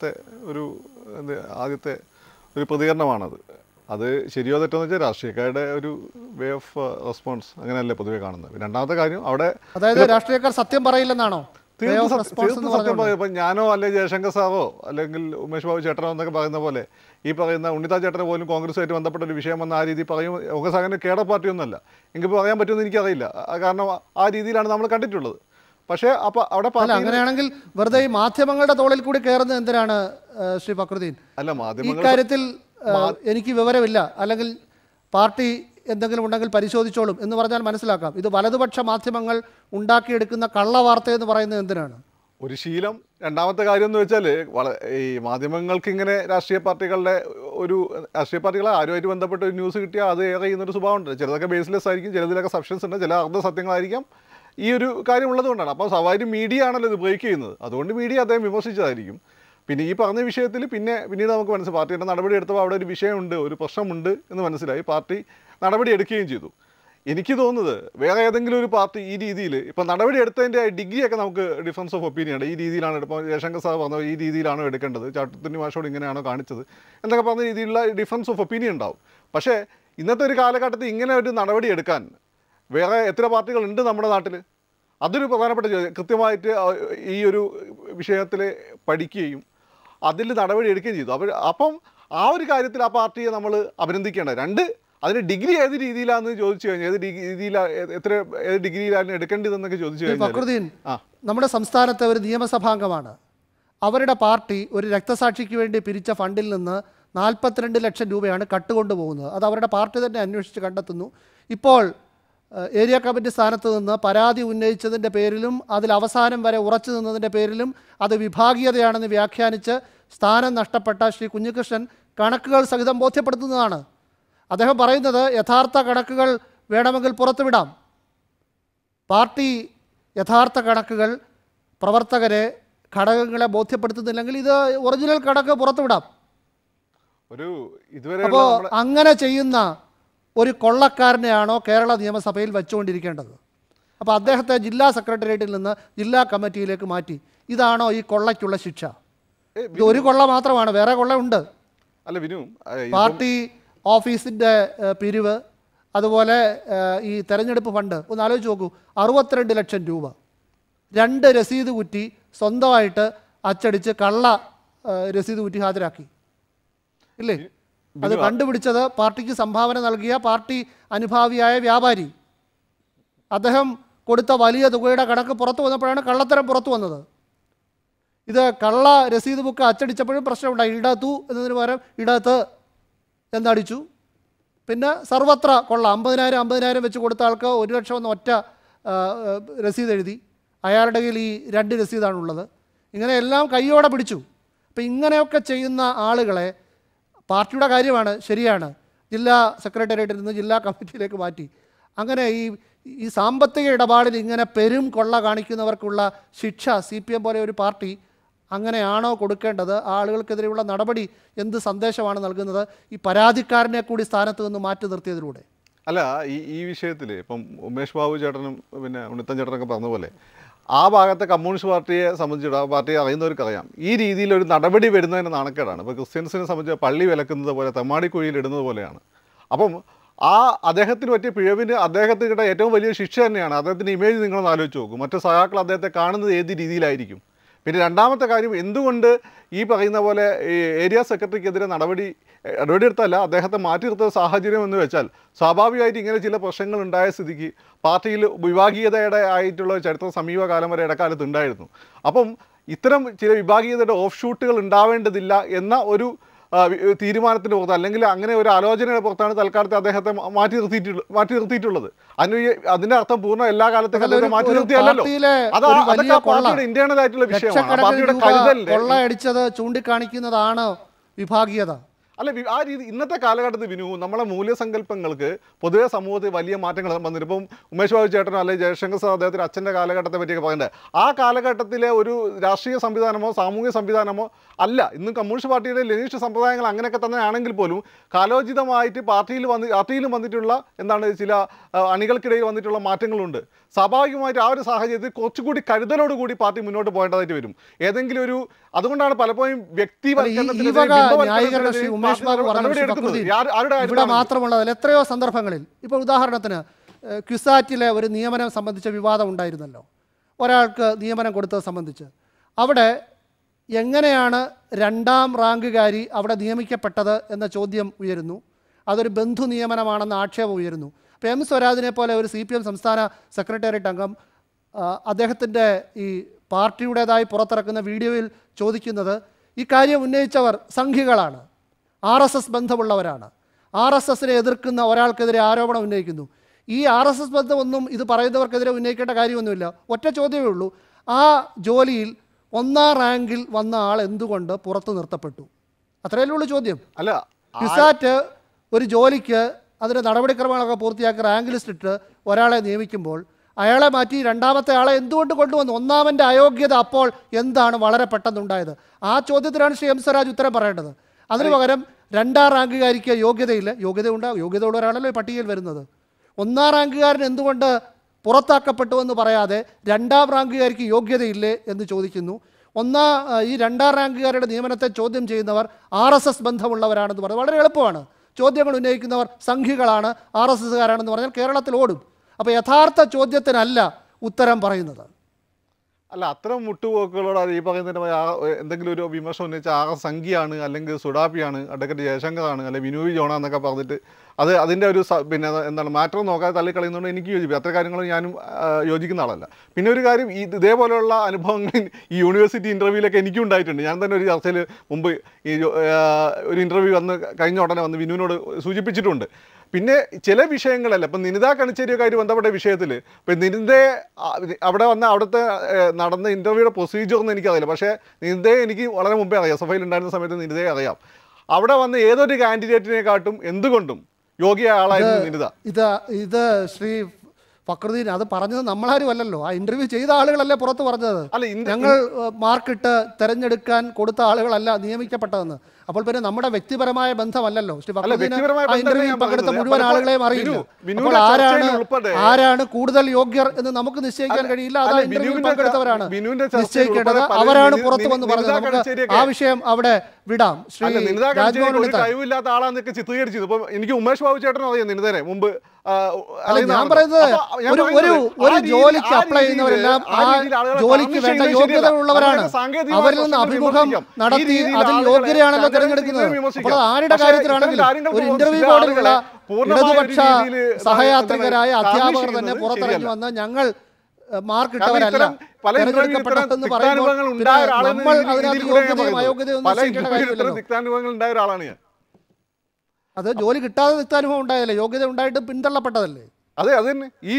ആദ്യത്തെ ഒരു പ്രതികരണമാണത്. അത് ശരിയോ തെറ്റോ എന്ന് വെച്ചാൽ രാഷ്ട്രീയക്കാരുടെ ഒരു വേ ഓഫ് റെസ്പോൺസ് അങ്ങനെയല്ലേ പൊതുവെ കാണുന്നത്. രണ്ടാമത്തെ കാര്യം അവിടെ അതായത് രാഷ്ട്രീയക്കാർ സത്യം പറയില്ലെന്നാണോ? തീർത്തും സത്യം പറയും. ഇപ്പം ഞാനോ അല്ലെങ്കിൽ ജയശങ്കർ സാറോ അല്ലെങ്കിൽ ഉമേഷ് ബാബു ചേട്ടനോ എന്നൊക്കെ പറയുന്ന പോലെ ഈ പറയുന്ന ഉണ്ണിത്താൻ ചേട്ടനെ പോലും കോൺഗ്രസുമായിട്ട് ബന്ധപ്പെട്ട ഒരു വിഷയം വന്ന ആ രീതി പറയും. കോൺഗ്രസ് അങ്ങനെ കേഡർ പാർട്ടിയൊന്നുമല്ല. എങ്കിൽ പറയാൻ പറ്റുമെന്ന് എനിക്കറിയില്ല. കാരണം ആ രീതിയിലാണ് നമ്മൾ കണ്ടിട്ടുള്ളത്. പക്ഷേ അപ്പോൾ അവിടെ അങ്ങനെയാണെങ്കിൽ വെറുതെ ഈ മാധ്യമങ്ങളുടെ തോളിൽ കൂടി കയറുന്നത് എന്തിനാണ് ശ്രീ ഫക്രുദ്ദീൻ? അല്ല, മാധ്യമങ്ങൾ ഇക്കാര്യത്തിൽ എനിക്ക് വിവരമില്ല, അല്ലെങ്കിൽ പാർട്ടി എന്തെങ്കിലും ഉണ്ടെങ്കിൽ പരിശോധിച്ചോളും എന്ന് പറഞ്ഞാൽ മനസ്സിലാക്കാം. ഇത് വലതുപക്ഷ മാധ്യമങ്ങൾ ഉണ്ടാക്കിയെടുക്കുന്ന കള്ളവാർത്ത എന്ന് പറയുന്നത് എന്തിനാണ്? ഒരു ശീലം. രണ്ടാമത്തെ കാര്യം എന്ന് വെച്ചാൽ ഈ മാധ്യമങ്ങൾക്ക് ഇങ്ങനെ രാഷ്ട്രീയ പാർട്ടികളെ ആരുമായിട്ട് ബന്ധപ്പെട്ട ഒരു ന്യൂസ് കിട്ടിയാൽ അത് ഏറെ ചെയ്യുന്നൊരു സ്വഭാവമുണ്ട്. ചിലതൊക്കെ ബേസ്ലെസ് ആയിരിക്കും, ചിലതിലൊക്കെ സബ്സ്റ്റൻസ് ഉണ്ട്, ചില അർദ്ധ സത്യങ്ങളായിരിക്കാം. ഈ ഒരു കാര്യം ഉള്ളതുകൊണ്ടാണ്. അപ്പോൾ സ്വാഭാവികം മീഡിയ ആണല്ലോ ഇത് ബ്രേക്ക് ചെയ്യുന്നത്. അതുകൊണ്ട് മീഡിയ അദ്ദേഹം വിമർശിച്ചതായിരിക്കും. പിന്നെ ഈ പറഞ്ഞ വിഷയത്തിൽ പിന്നീട് നമുക്ക് മനസ്സിലായി പാർട്ടിയുടെ നടപടി എടുത്തപ്പോൾ അവിടെ ഒരു വിഷയമുണ്ട്, ഒരു പ്രശ്നമുണ്ട് എന്ന് മനസ്സിലായി. പാർട്ടി നടപടി എടുക്കുകയും ചെയ്തു. എനിക്ക് തോന്നുന്നത് വേറെ ഏതെങ്കിലും ഒരു പാർട്ടി ഈ രീതിയിൽ ഇപ്പം നടപടി എടുത്തതിൻ്റെ ഡിഗ്രിയൊക്കെ നമുക്ക് ഡിഫറൻസ് ഓഫ് ഒപ്പീനിയൻ ഈ രീതിയിലാണ്. ഇപ്പോൾ ജയശങ്കർ സാർ പറഞ്ഞത് ഈ രീതിയിലാണോ എടുക്കേണ്ടത്, ചാട്ടുത്തുണ്ണി മാഷോട് ഇങ്ങനെയാണോ കാണിച്ചത് എന്നൊക്കെ പറഞ്ഞ രീതിയിലുള്ള ഡിഫറൻസ് ഓഫ് ഒപ്പീനിയൻ ഉണ്ടാവും. പക്ഷേ ഇന്നത്തെ ഒരു കാലഘട്ടത്തിൽ ഇങ്ങനെ ഒരു നടപടി എടുക്കാൻ വേറെ എത്ര പാർട്ടികളുണ്ട് നമ്മുടെ നാട്ടിൽ? അതൊരു പ്രധാനപ്പെട്ട ചോദ്യം. കൃത്യമായിട്ട് ഈ ഒരു വിഷയത്തിൽ പഠിക്കുകയും അതിൽ നടപടി എടുക്കുകയും ചെയ്തു. അപ്പം ആ ഒരു കാര്യത്തിൽ ആ പാർട്ടിയെ നമ്മൾ അഭിനന്ദിക്കേണ്ട. രണ്ട്, അതിന് ഡിഗ്രി ഏത് രീതിയിലാണെന്ന് ചോദിച്ചു കഴിഞ്ഞാൽ ഏത് ഡിഗ്രിയിലാണ് എടുക്കേണ്ടതെന്നൊക്കെ ചോദിച്ചു കഴിഞ്ഞാൽ നമ്മുടെ സംസ്ഥാനത്തെ ഒരു നിയമസഭാംഗമാണ്. അവരുടെ പാർട്ടി ഒരു രക്തസാക്ഷിക്ക് വേണ്ടി പിരിച്ച ഫണ്ടിൽ നിന്ന് 42 ലക്ഷം രൂപയാണ് കട്ടുകൊണ്ടുപോകുന്നത്. അത് അവരുടെ പാർട്ടി തന്നെ അന്വേഷിച്ച് കണ്ടെത്തുന്നു. ഇപ്പോൾ ഏരിയ കമ്മിറ്റി സ്ഥാനത്ത് നിന്ന് പരാതി ഉന്നയിച്ചതിൻ്റെ പേരിലും അതിൽ അവസാനം വരെ ഉറച്ചു നിന്നതിൻ്റെ പേരിലും അത് വിഭാഗീയതയാണെന്ന് വ്യാഖ്യാനിച്ച് സ്ഥാനം നഷ്ടപ്പെട്ട ശ്രീ കുഞ്ഞികൃഷ്ണൻ കണക്കുകൾ സഹിതം ബോധ്യപ്പെടുത്തുന്നതാണ്. അദ്ദേഹം പറയുന്നത് യഥാർത്ഥ കണക്കുകൾ വേണമെങ്കിൽ പുറത്തുവിടാം. പാർട്ടി യഥാർത്ഥ കണക്കുകൾ പ്രവർത്തകരെ ഘടകങ്ങളെ ബോധ്യപ്പെടുത്തുന്നില്ലെങ്കിൽ ഇത് ഒറിജിനൽ കണക്ക് പുറത്തുവിടാം. അപ്പോൾ അങ്ങനെ ചെയ്യുന്ന ഒരു കൊള്ളക്കാരനെയാണോ കേരള നിയമസഭയിൽ വെച്ചുകൊണ്ടിരിക്കേണ്ടത്? അപ്പോൾ അദ്ദേഹത്തെ ജില്ലാ സെക്രട്ടേറിയറ്റിൽ നിന്ന് ജില്ലാ കമ്മിറ്റിയിലേക്ക് മാറ്റി. ഇതാണോ ഈ കൊള്ളയ്ക്കുള്ള ശിക്ഷ? ഇത് ഒരു കൊള്ള മാത്രമാണ്, വേറെ കൊള്ള ഉണ്ട്. അല്ല വിനു, പാർട്ടി ഓഫീസിൻ്റെ പിരിവ്, അതുപോലെ ഈ തെരഞ്ഞെടുപ്പ് ഫണ്ട് ഒന്ന് ആലോചിച്ച് നോക്കൂ. 62 ലക്ഷം രൂപ 2 രസീത് കുറ്റി സ്വന്തമായിട്ട് അച്ചടിച്ച് കള്ള രസീത് കുറ്റി ഹാജരാക്കി ഇല്ലേ? അത് കണ്ടുപിടിച്ചത് പാർട്ടിക്ക് സംഭാവന നൽകിയ പാർട്ടി അനുഭാവിയായ വ്യാപാരി. അദ്ദേഹം കൊടുത്ത വലിയ തുകയുടെ കണക്ക് പുറത്തു വന്നപ്പോഴാണ് കള്ളത്തരം പുറത്തു വന്നത്. ഇത് കള്ള രസീത് ബുക്ക് അച്ചടിച്ചപ്പോഴും പ്രശ്നമുണ്ടായി. ഇടത്തു എന്നതിന് പകരം ഇടത്ത് എന്നടിച്ചു. പിന്നെ സർവത്ര കൊള്ള. 50,000 വെച്ച് കൊടുത്ത ആൾക്ക് 1 ലക്ഷം എന്ന ഒറ്റ രസീത് എഴുതി. അയാളുടെ കയ്യിൽ ഈ 2 രസീതാണുള്ളത്. ഇങ്ങനെ എല്ലാം കയ്യോടെ പിടിച്ചു. അപ്പം ഇങ്ങനെയൊക്കെ ചെയ്യുന്ന ആളുകളെ പാർട്ടിയുടെ കാര്യമാണ്, ശരിയാണ്, ജില്ലാ സെക്രട്ടേറിയറ്റിൽ നിന്ന് ജില്ലാ കമ്മിറ്റിയിലേക്ക് മാറ്റി. അങ്ങനെ ഈ സാമ്പത്തിക ഇടപാടിൽ ഇങ്ങനെ പെരും കൊള്ള കാണിക്കുന്നവർക്കുള്ള ശിക്ഷ CPM പോലെ ഒരു പാർട്ടി അങ്ങനെയാണോ കൊടുക്കേണ്ടത്? ആളുകൾക്കെതിരെയുള്ള നടപടി എന്ത് സന്ദേശമാണ് നൽകുന്നത്? ഈ പരാതിക്കാരനെ കൂടി സ്ഥാനത്ത് നിന്ന് മാറ്റി നിർത്തിയതിലൂടെ. അല്ല, ഈ വിഷയത്തിൽ ഇപ്പം ഉമേഷ് ബാബു ചേട്ടനും പിന്നെ ഉണ്ണിത്തൻ ചേട്ടനൊക്കെ പറഞ്ഞ പോലെ ആ ഭാഗത്തെ കമ്മ്യൂണിസ്റ്റ് പാർട്ടിയെ സംബന്ധിച്ചിട്ട് ആ പാർട്ടിയെ അറിയുന്നവർക്കറിയാം ഈ രീതിയിലൊരു നടപടി വരുന്നതിന് നാണക്കേടാണ്. ഇപ്പോൾ ക്രിസ്ത്യൻസിനെ സംബന്ധിച്ച് പള്ളി വിലക്കുന്നത് പോലെ തെമ്മാടിക്കുഴിയിൽ ഇടുന്നത് പോലെയാണ്. അപ്പം അദ്ദേഹത്തിന് പറ്റിയ പിഴവിന് അദ്ദേഹത്തിന് ഏറ്റവും വലിയ ശിക്ഷ തന്നെയാണ്. അദ്ദേഹത്തിൻ്റെ ഇമേജ് നിങ്ങളൊന്ന് ആലോചിച്ച് നോക്കും. മറ്റു സഹാക്കൾ അദ്ദേഹത്തെ കാണുന്നത് ഏത് രീതിയിലായിരിക്കും? പിന്നെ രണ്ടാമത്തെ കാര്യം, എന്തുകൊണ്ട് ഈ പറയുന്ന പോലെ ഈ ഏരിയ സെക്രട്ടറിക്കെതിരെ നടപടി എടുത്തല്ല അദ്ദേഹത്തെ മാറ്റി നിർത്തുന്ന സാഹചര്യം എന്ന് വെച്ചാൽ സ്വാഭാവികമായിട്ട് ഇങ്ങനെ ചില പ്രശ്നങ്ങൾ ഉണ്ടായ സ്ഥിതിക്ക് പാർട്ടിയിൽ വിഭാഗീയതയുടെ ആയിട്ടുള്ള ചരിത്രം സമീപകാലം വരെ ഇടക്കാലത്ത് ഉണ്ടായിരുന്നു. അപ്പം ഇത്തരം ചില വിഭാഗീയതയുടെ ഓഫ് ഷൂട്ടുകൾ ഉണ്ടാവേണ്ടതില്ല എന്ന ഒരു തീരുമാനത്തിൻ്റെ പുറത്ത്, അല്ലെങ്കിൽ അങ്ങനെ ഒരു ആലോചനയുടെ പുറത്താണ് തൽക്കാലത്ത് അദ്ദേഹത്തെ മാറ്റി നിർത്തിയിട്ടുള്ളത്. അതിന്റെ അർത്ഥം പൂർണ്ണ എല്ലാ കാലത്തും അദ്ദേഹത്തെ മാറ്റി നിർത്തിയല്ലോ. അതൊക്കെ പാർട്ടിയുടെ ഇന്റേണൽ ആയിട്ടുള്ള വിഷയമാണ്. പാർട്ടിയുടെ കരുതലിന്റെ കൊള്ളയടിച്ചത് ചൂണ്ടിക്കാണിക്കുന്നതാണ് വിഭാഗീയത. അല്ല ആ രീതി ഇന്നത്തെ കാലഘട്ടത്തിൽ വിനു നമ്മളെ മൂല്യസങ്കല്പങ്ങൾക്ക് പൊതുവെ സമൂഹത്തിൽ വലിയ മാറ്റങ്ങൾ വന്നിട്ട് ഇപ്പം ഉമേഷ് ബാബു ചേട്ടനോ അല്ലെങ്കിൽ ജയശങ്കർ സാർ അദ്ദേഹത്തിൻ്റെ അച്ഛൻ്റെ കാലഘട്ടത്തെ പറ്റിയൊക്കെ പറയുന്നത് ആ കാലഘട്ടത്തിലെ ഒരു രാഷ്ട്രീയ സംവിധാനമോ സാമൂഹിക സംവിധാനമോ അല്ല. ഇന്നും കമ്മ്യൂണിസ്റ്റ് പാർട്ടിയുടെ ലെനിനിസ്റ്റ് സമ്പ്രദായങ്ങൾ അങ്ങനെയൊക്കെ തന്നെ ആണെങ്കിൽ പോലും കാലോചിതമായിട്ട് പാർട്ടിയിലും വന്നിട്ടുള്ള എന്താണ് ചില അണികൾക്കിടയിൽ വന്നിട്ടുള്ള മാറ്റങ്ങളുണ്ട്. സ്വാഭാവികമായിട്ട് ആ ഒരു സാഹചര്യത്തിൽ കുറച്ചുകൂടി കരുതലോടുകൂടി പാർട്ടി മുന്നോട്ട് പോകേണ്ടതായിട്ട് വരും. ഏതെങ്കിലും ഒരു അതുകൊണ്ടാണ് പലപ്പോഴും ഇവിടെ മാത്രമുള്ളതല്ല എത്രയോ സന്ദർഭങ്ങളിൽ ഇപ്പോൾ ഉദാഹരണത്തിന് ക്യുസാറ്റിലെ ഒരു നിയമനം സംബന്ധിച്ച വിവാദം ഉണ്ടായിരുന്നല്ലോ. ഒരാൾക്ക് നിയമനം കൊടുത്തത് സംബന്ധിച്ച് അവിടെ എങ്ങനെയാണ് 2ാം റാങ്കുകാരി അവിടെ നിയമിക്കപ്പെട്ടത് എന്ന ചോദ്യം ഉയരുന്നു. അതൊരു ബന്ധു നിയമനമാണെന്ന ആക്ഷേപം ഉയരുന്നു. അപ്പോൾ എം സ്വരാജിനെ പോലെ ഒരു CPM സംസ്ഥാന സെക്രട്ടേറിയറ്റ് അംഗം അദ്ദേഹത്തിൻ്റെ ഈ പാർട്ടിയുടേതായി പുറത്തിറക്കുന്ന വീഡിയോയിൽ ചോദിക്കുന്നത് ഈ കാര്യം ഉന്നയിച്ചവർ സംഘികളാണ്, RSS ബന്ധമുള്ളവരാണ്, RSSനെ എതിർക്കുന്ന ഒരാൾക്കെതിരെ ആരോപണം ഉന്നയിക്കുന്നു. ഈ RSS ബന്ധമൊന്നും ഇത് പറയുന്നവർക്കെതിരെ ഉന്നയിക്കേണ്ട കാര്യമൊന്നുമില്ല. ഒറ്റ ചോദ്യമേ ഉള്ളൂ, ആ ജോലിയിൽ 1ാം റാങ്കിൽ വന്ന ആൾ എന്തുകൊണ്ട് പുറത്തു നിർത്തപ്പെട്ടു? അത്രയല്ലേ ഉള്ളൂ ചോദ്യം. അല്ല ക്യുസാറ്റ് ഒരു ജോലിക്ക് അതിൻ്റെ നടപടിക്രമങ്ങളൊക്കെ പൂർത്തിയാക്കി റാങ്ക് ലിസ്റ്റ് ഇട്ട് ഒരാളെ നിയമിക്കുമ്പോൾ അയാളെ മാറ്റി 2ാമത്തെ ആളെ എന്തുകൊണ്ട് കൊണ്ടുവന്നു? 1ാമൻ്റെ അയോഗ്യത അപ്പോൾ എന്താണ് വളരെ പെട്ടെന്നുണ്ടായത്? ആ ചോദ്യത്തിനാണ് ശ്രീ എം സ്വരാജ് ഉത്തരം പറയേണ്ടത്. അതിന് പകരം 2ാം റാങ്കുകാരിക്ക് യോഗ്യതയില്ല. യോഗ്യതയുള്ള ഒരാളല്ലോ പട്ടികയിൽ വരുന്നത്. 1ാം റാങ്കുകാരൻ എന്തുകൊണ്ട് പുറത്താക്കപ്പെട്ടു എന്ന് പറയാതെ 2ാം റാങ്കുകാരിക്ക് യോഗ്യതയില്ലേ എന്ന് ചോദിക്കുന്നു. ഈ 2ാം റാങ്കുകാരുടെ നിയമനത്തെ ചോദ്യം ചെയ്യുന്നവർ RSS ബന്ധമുള്ളവരാണെന്ന് പറഞ്ഞത് വളരെ എളുപ്പമാണ്. ചോദ്യങ്ങൾ ഉന്നയിക്കുന്നവർ സംഘികളാണ്, RSSകാരാണെന്ന് പറഞ്ഞാൽ കേരളത്തിൽ ഓടും. അപ്പോൾ യഥാർത്ഥ ചോദ്യത്തിനല്ല ഉത്തരം പറയുന്നത്. അല്ല അത്തരം മുട്ടുപോക്കുകളോട് ഈ പറയുന്നതിന് എന്തെങ്കിലും ഒരു വിമർശനം ഉന്നയിച്ചാൽ ആകെ സംഖ്യയാണ്, അല്ലെങ്കിൽ സുഡാപ്പിയാണ്, അഡ്വക്കേറ്റ് ജയശങ്കറാണ്, അല്ലെങ്കിൽ വിനോയ് ജോണ എന്നൊക്കെ പറഞ്ഞിട്ട് അതിൻ്റെ ഒരു പിന്നെ എന്താണ് മാറ്റർ നോക്കാതെ തള്ളിക്കളയുന്നതുകൊണ്ട് എനിക്ക് യോജിക്കും. അത്ര കാര്യങ്ങൾ ഞാനും യോജിക്കുന്ന ആളല്ല. പിന്നെ ഒരു കാര്യം ഇതേപോലെയുള്ള അനുഭവങ്ങൾ ഈ യൂണിവേഴ്സിറ്റി ഇൻ്റർവ്യൂവിലൊക്കെ എനിക്കും ഉണ്ടായിട്ടുണ്ട്. ഞാൻ തന്നെ ഒരു ചർച്ചയിൽ മുമ്പ് ഈ ഒരു ഇൻ്റർവ്യൂ കഴിഞ്ഞ ഉടനെ വന്ന് വിനുവിനോട് സൂചിപ്പിച്ചിട്ടുണ്ട്. പിന്നെ ചില വിഷയങ്ങളല്ല, ഇപ്പം നിനിത കണിച്ചേരിയൊക്കെ ആയിട്ട് ബന്ധപ്പെട്ട വിഷയത്തിൽ ഇപ്പം നിനിതയെ അവിടുത്തെ നടന്ന ഇൻ്റർവ്യൂയുടെ പ്രൊസീജിയറൊന്നും എനിക്കറിയില്ല. പക്ഷേ നിനിതയെ എനിക്ക് വളരെ മുമ്പേ അറിയാം. സഭയിൽ ഉണ്ടായിരുന്ന സമയത്ത് നിനിതയെ അറിയാം. അവിടെ വന്ന് ഏതൊരു കാൻഡിഡേറ്റിനെക്കാട്ടും എന്തുകൊണ്ടും യോഗ്യമായ ആളായിരുന്നു നിനിത. ഇത് ശ്രീ ഫക്രുദ്ദീൻ അത് പറഞ്ഞത് നമ്മളാരും അല്ലല്ലോ, ആ ഇന്റർവ്യൂ ചെയ്ത ആളുകളല്ലേ പുറത്ത് പറഞ്ഞത്. ഞങ്ങൾ മാർക്കിട്ട് തെരഞ്ഞെടുക്കാൻ കൊടുത്ത ആളുകളല്ല നിയമിക്കപ്പെട്ടതെന്ന്. അപ്പോൾ പിന്നെ നമ്മുടെ വ്യക്തിപരമായ ബന്ധമല്ലല്ലോ. ശ്രീ ഫക്രുദ്ദീൻ ആ ഇന്റർവ്യൂവിൽ പങ്കെടുത്ത മുഴുവൻ ആളുകളെയും അറിയില്ല. അപ്പോൾ ആരാണ് കൂടുതൽ യോഗ്യർ എന്ന് നമുക്ക് നിശ്ചയിക്കാൻ കഴിയില്ല. അത് ഇന്റർവ്യൂവിൽ പങ്കെടുത്തവരാണ് നിശ്ചയിക്കേണ്ടത്. അവരാണ് പുറത്തു വന്ന് പറഞ്ഞത്. നമുക്ക് ആ വിഷയം അവിടെ വിടാം. ശ്രീ കഴിവില്ലാത്ത ആളാന്നൊക്കെ ചിത്രീകരിച്ചത് ഇപ്പൊ എനിക്ക് ഉമേഷ് ബാബു ചേട്ടനും അറിയാം നിനിതനെ മുമ്പ്. ഞാൻ പറയുന്നത് ഒരു ജോലിക്ക് അപ്ലൈ ചെയ്യുന്നവരെല്ലാം ആ ജോലിക്ക് വേണ്ട യോഗ്യത ഉള്ളവരാണ്. അവരിൽ നിന്ന് അഭിമുഖം നടത്തി അതിൽ യോഗ്യതയാണല്ലോ തിരഞ്ഞെടുക്കുന്നത്. അപ്പോൾ ആരുടെ കാര്യത്തിലാണെങ്കിലും ഒരു ഇന്റർവ്യൂ ബോർഡിലുള്ള ഇടതുപക്ഷ സഹയാത്രികരായ അധ്യാപകർ തന്നെ പുറത്തിറങ്ങി വന്ന് ഞങ്ങൾ മാർക്കിട്ടവരല്ല തെരഞ്ഞെടുക്കപ്പെട്ടതെന്ന് പറയുമ്പോൾ നമ്മൾ അതിനകത്ത് യോഗ്യതയും അയോഗ്യതയും നിശ്ചയിക്കേണ്ട കാര്യമില്ലല്ലോ. അത് ജോലി കിട്ടാതെ തിക്താനുഭവം ഉണ്ടായല്ലേ, യോഗ്യത ഉണ്ടായിട്ട് പിന്തള്ളപ്പെട്ടതല്ലേ. അതെ അത് തന്നെ ഈ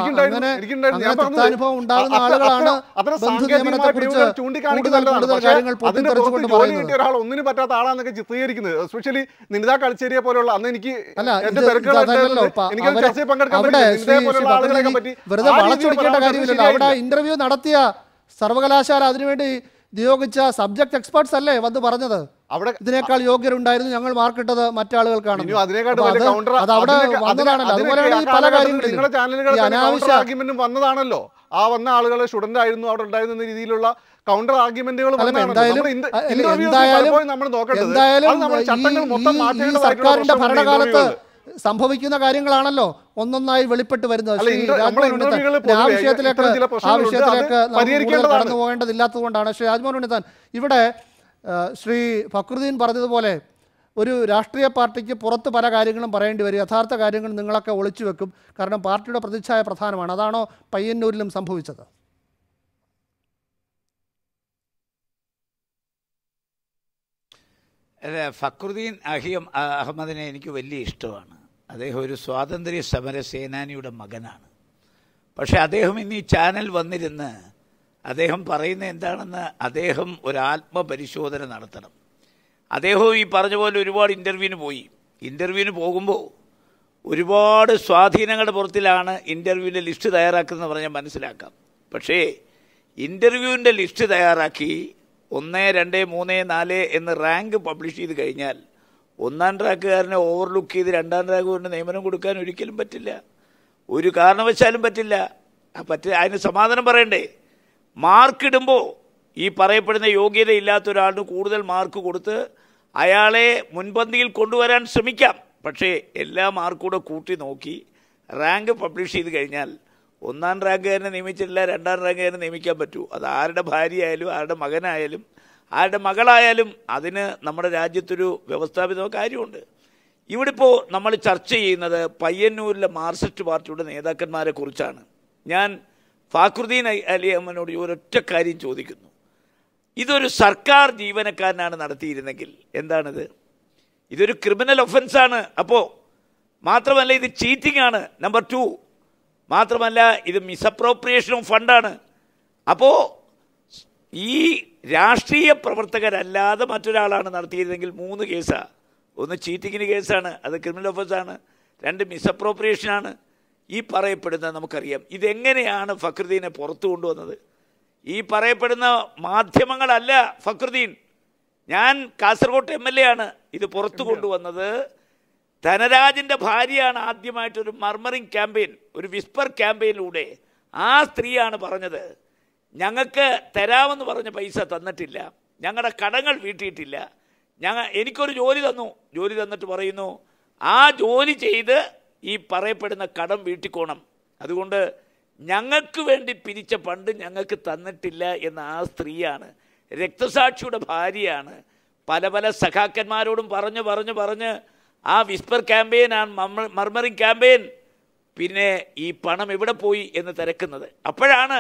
തിക്താനുഭവം ഉണ്ടാകുന്ന ആളുകളാണ് ബന്ധു നിയമനത്തെ കുറിച്ച് കൂടുതൽ കാര്യങ്ങൾ പൊട്ടിത്തെറിച്ചുകൊണ്ട് പറയുന്നത്. ഒരാൾ ഒന്നിനും പറ്റാത്ത ആളാന്നൊക്കെ ചിത്രീകരിക്കുന്നത്. എസ്പെഷ്യലി നിനിത കളിച്ചേരിയെ പോലുള്ള അന്ന് എനിക്ക് വെറുതെ വളച്ചൊടിക്കേണ്ട കാര്യമില്ലല്ലോ. അവിടെ ഇന്റർവ്യൂ നടത്തിയ സർവകലാശാല അതിനുവേണ്ടി നിയോഗിച്ച സബ്ജക്ട് എക്സ്പേർട്സ് അല്ലേ വന്ന് പറഞ്ഞത് അവിടെ ഇതിനേക്കാൾ യോഗ്യരുണ്ടായിരുന്നു, ഞങ്ങൾ മാർക്കിട്ടത് മറ്റാളുകൾക്കാണ്. അത് അവിടെ വന്നതാണല്ലോ. അതുപോലെയാണ് ഈ പല കാര്യങ്ങളും അനാവശ്യ വന്നതാണല്ലോ. ആ വന്ന ആളുകൾ സ്റ്റുഡന്റ് ആയിരുന്നു അവിടെ ഉണ്ടായിരുന്ന രീതിയിലുള്ള കൗണ്ടർ ആർഗ്യുമെന്റുകൾ സർക്കാരിന്റെ ഭരണകാലത്ത് സംഭവിക്കുന്ന കാര്യങ്ങളാണല്ലോ ഒന്നൊന്നായി വെളിപ്പെട്ട് വരുന്നത്. ആ വിഷയത്തിലേക്ക് കടന്നു പോകേണ്ടതില്ലാത്തത് കൊണ്ടാണ് ശ്രീ രാജ്മോഹൻ ഉണ്ണിത്താൻ ഇവിടെ ശ്രീ ഫക്രുദ്ദീൻ പറഞ്ഞതുപോലെ ഒരു രാഷ്ട്രീയ പാർട്ടിക്ക് പുറത്ത് പല കാര്യങ്ങളും പറയേണ്ടി വരും. യഥാർത്ഥ കാര്യങ്ങൾ നിങ്ങളൊക്കെ ഒളിച്ചു വെക്കും. കാരണം പാർട്ടിയുടെ പ്രതിച്ഛായ പ്രധാനമാണ്. അതാണോ പയ്യന്നൂരിലും സംഭവിച്ചത്? ഫക്രുദ്ദീൻ അഹമ്മദിനെ എനിക്ക് വലിയ ഇഷ്ടമാണ്. അദ്ദേഹം ഒരു സ്വാതന്ത്ര്യ സമര സേനാനിയുടെ മകനാണ്. പക്ഷെ അദ്ദേഹം ഇന്ന് ഈ ചാനൽ വന്നിരുന്ന് അദ്ദേഹം പറയുന്ന എന്താണെന്ന് അദ്ദേഹം ഒരു ആത്മപരിശോധന നടത്തണം. അദ്ദേഹവും ഈ പറഞ്ഞ പോലെ ഒരുപാട് ഇൻ്റർവ്യൂവിന് പോയി. ഇൻ്റർവ്യൂവിന് പോകുമ്പോൾ ഒരുപാട് സ്വാധീനങ്ങളുടെ പുറത്തിലാണ് ഇൻ്റർവ്യൂവിൻ്റെ ലിസ്റ്റ് തയ്യാറാക്കുന്നതെന്ന് പറഞ്ഞാൽ മനസ്സിലാക്കാം. പക്ഷേ ഇൻ്റർവ്യൂവിൻ്റെ ലിസ്റ്റ് തയ്യാറാക്കി 1, 2, 3, 4 എന്ന് റാങ്ക് പബ്ലിഷ് ചെയ്ത് കഴിഞ്ഞാൽ ഒന്നാം റാങ്കുകാരനെ ഓവർലുക്ക് ചെയ്ത് രണ്ടാം റാങ്കുകാരന് നിയമനം കൊടുക്കാൻ ഒരിക്കലും പറ്റില്ല, ഒരു കാരണവശാലും പറ്റില്ല. അതിന് സമാധാനം പറയണ്ടേ? മാർക്കിടുമ്പോൾ ഈ പറയപ്പെടുന്ന യോഗ്യത ഇല്ലാത്ത ഒരാളിന് കൂടുതൽ മാർക്ക് കൊടുത്ത് അയാളെ മുൻപന്തിയിൽ കൊണ്ടുവരാൻ ശ്രമിക്കാം. പക്ഷേ എല്ലാ മാർക്കൂടെ കൂട്ടി നോക്കി റാങ്ക് പബ്ലിഷ് ചെയ്ത് കഴിഞ്ഞാൽ ഒന്നാം റാങ്കുകാരനെ നിയമിച്ചിട്ടില്ല, രണ്ടാം റാങ്കുകാരനെ നിയമിക്കാൻ പറ്റൂ. അത് ആരുടെ ഭാര്യയായാലും ആരുടെ മകനായാലും ആരുടെ മകളായാലും അതിന് നമ്മുടെ രാജ്യത്തൊരു വ്യവസ്ഥാപിത കാര്യമുണ്ട്. ഇവിടെ ഇപ്പോൾ നമ്മൾ ചർച്ച ചെയ്യുന്നത് പയ്യന്നൂരിലെ മാർക്സിസ്റ്റ് പാർട്ടിയുടെ നേതാക്കന്മാരെ കുറിച്ചാണ്. ഞാൻ ഫാഖ്റുദ്ദീൻ അലി അഹമ്മദിനോട് ഒരൊറ്റ കാര്യം ചോദിക്കുന്നു. ഇതൊരു സർക്കാർ ജീവനക്കാരനാണ് നടത്തിയിരുന്നെങ്കിൽ എന്താണിത്? ഇതൊരു ക്രിമിനൽ ഒഫൻസാണ്. അപ്പോൾ മാത്രമല്ല ഇത് ചീറ്റിംഗ് ആണ്. നമ്പർ 2, മാത്രമല്ല ഇത് മിസ്അപ്രോപ്രിയേഷൻ ഓഫ് ഫണ്ടാണ്. അപ്പോൾ ഈ രാഷ്ട്രീയ പ്രവർത്തകരല്ലാതെ മറ്റൊരാളാണ് നടത്തിയിരുന്നെങ്കിൽ 3 കേസാണ്. 1 ചീറ്റിങ്ങിന് കേസാണ്, അത് ക്രിമിനൽ ഒഫൻസാണ്. 2 മിസ്അപ്രോപ്രിയേഷനാണ്. ഈ പറയപ്പെടുന്ന നമുക്കറിയാം. ഇതെങ്ങനെയാണ് ഫഖ്റുദ്ദീനെ പുറത്തു കൊണ്ടുവന്നത്? ഈ പറയപ്പെടുന്ന മാധ്യമങ്ങളല്ല ഫഖ്റുദ്ദീൻ. ഞാൻ കാസർഗോഡ് MLA ആണ്. ഇത് പുറത്തു കൊണ്ടുവന്നത് ധനരാജിൻ്റെ ഭാര്യയാണ്. ആദ്യമായിട്ടൊരു മർമറിങ് ക്യാമ്പയിൻ, ഒരു വിസ്പർ ക്യാമ്പയിനിലൂടെ ആ സ്ത്രീയാണ് പറഞ്ഞത്, ഞങ്ങൾക്ക് തരാമെന്ന് പറഞ്ഞ പൈസ തന്നിട്ടില്ല, ഞങ്ങളുടെ കടങ്ങൾ വീട്ടിയിട്ടില്ല, എനിക്കൊരു ജോലി തന്നു, ജോലി തന്നിട്ട് പറയുന്നു ആ ജോലി ചെയ്ത് ഈ പറയപ്പെടുന്ന കടം വീട്ടിക്കോണം, അതുകൊണ്ട് ഞങ്ങൾക്ക് വേണ്ടി പിരിച്ച ഫണ്ട് ഞങ്ങൾക്ക് തന്നിട്ടില്ല എന്ന ആ സ്ത്രീയാണ്, രക്തസാക്ഷിയുടെ ഭാര്യയാണ്. പല പല സഖാക്കന്മാരോടും പറഞ്ഞ് ആ വിസ്പർ ക്യാമ്പയിൻ, ആ മർമറിങ് ക്യാമ്പയിൻ, പിന്നെ ഈ പണം എവിടെ പോയി എന്ന് തിരക്കുന്നത്. അപ്പോഴാണ്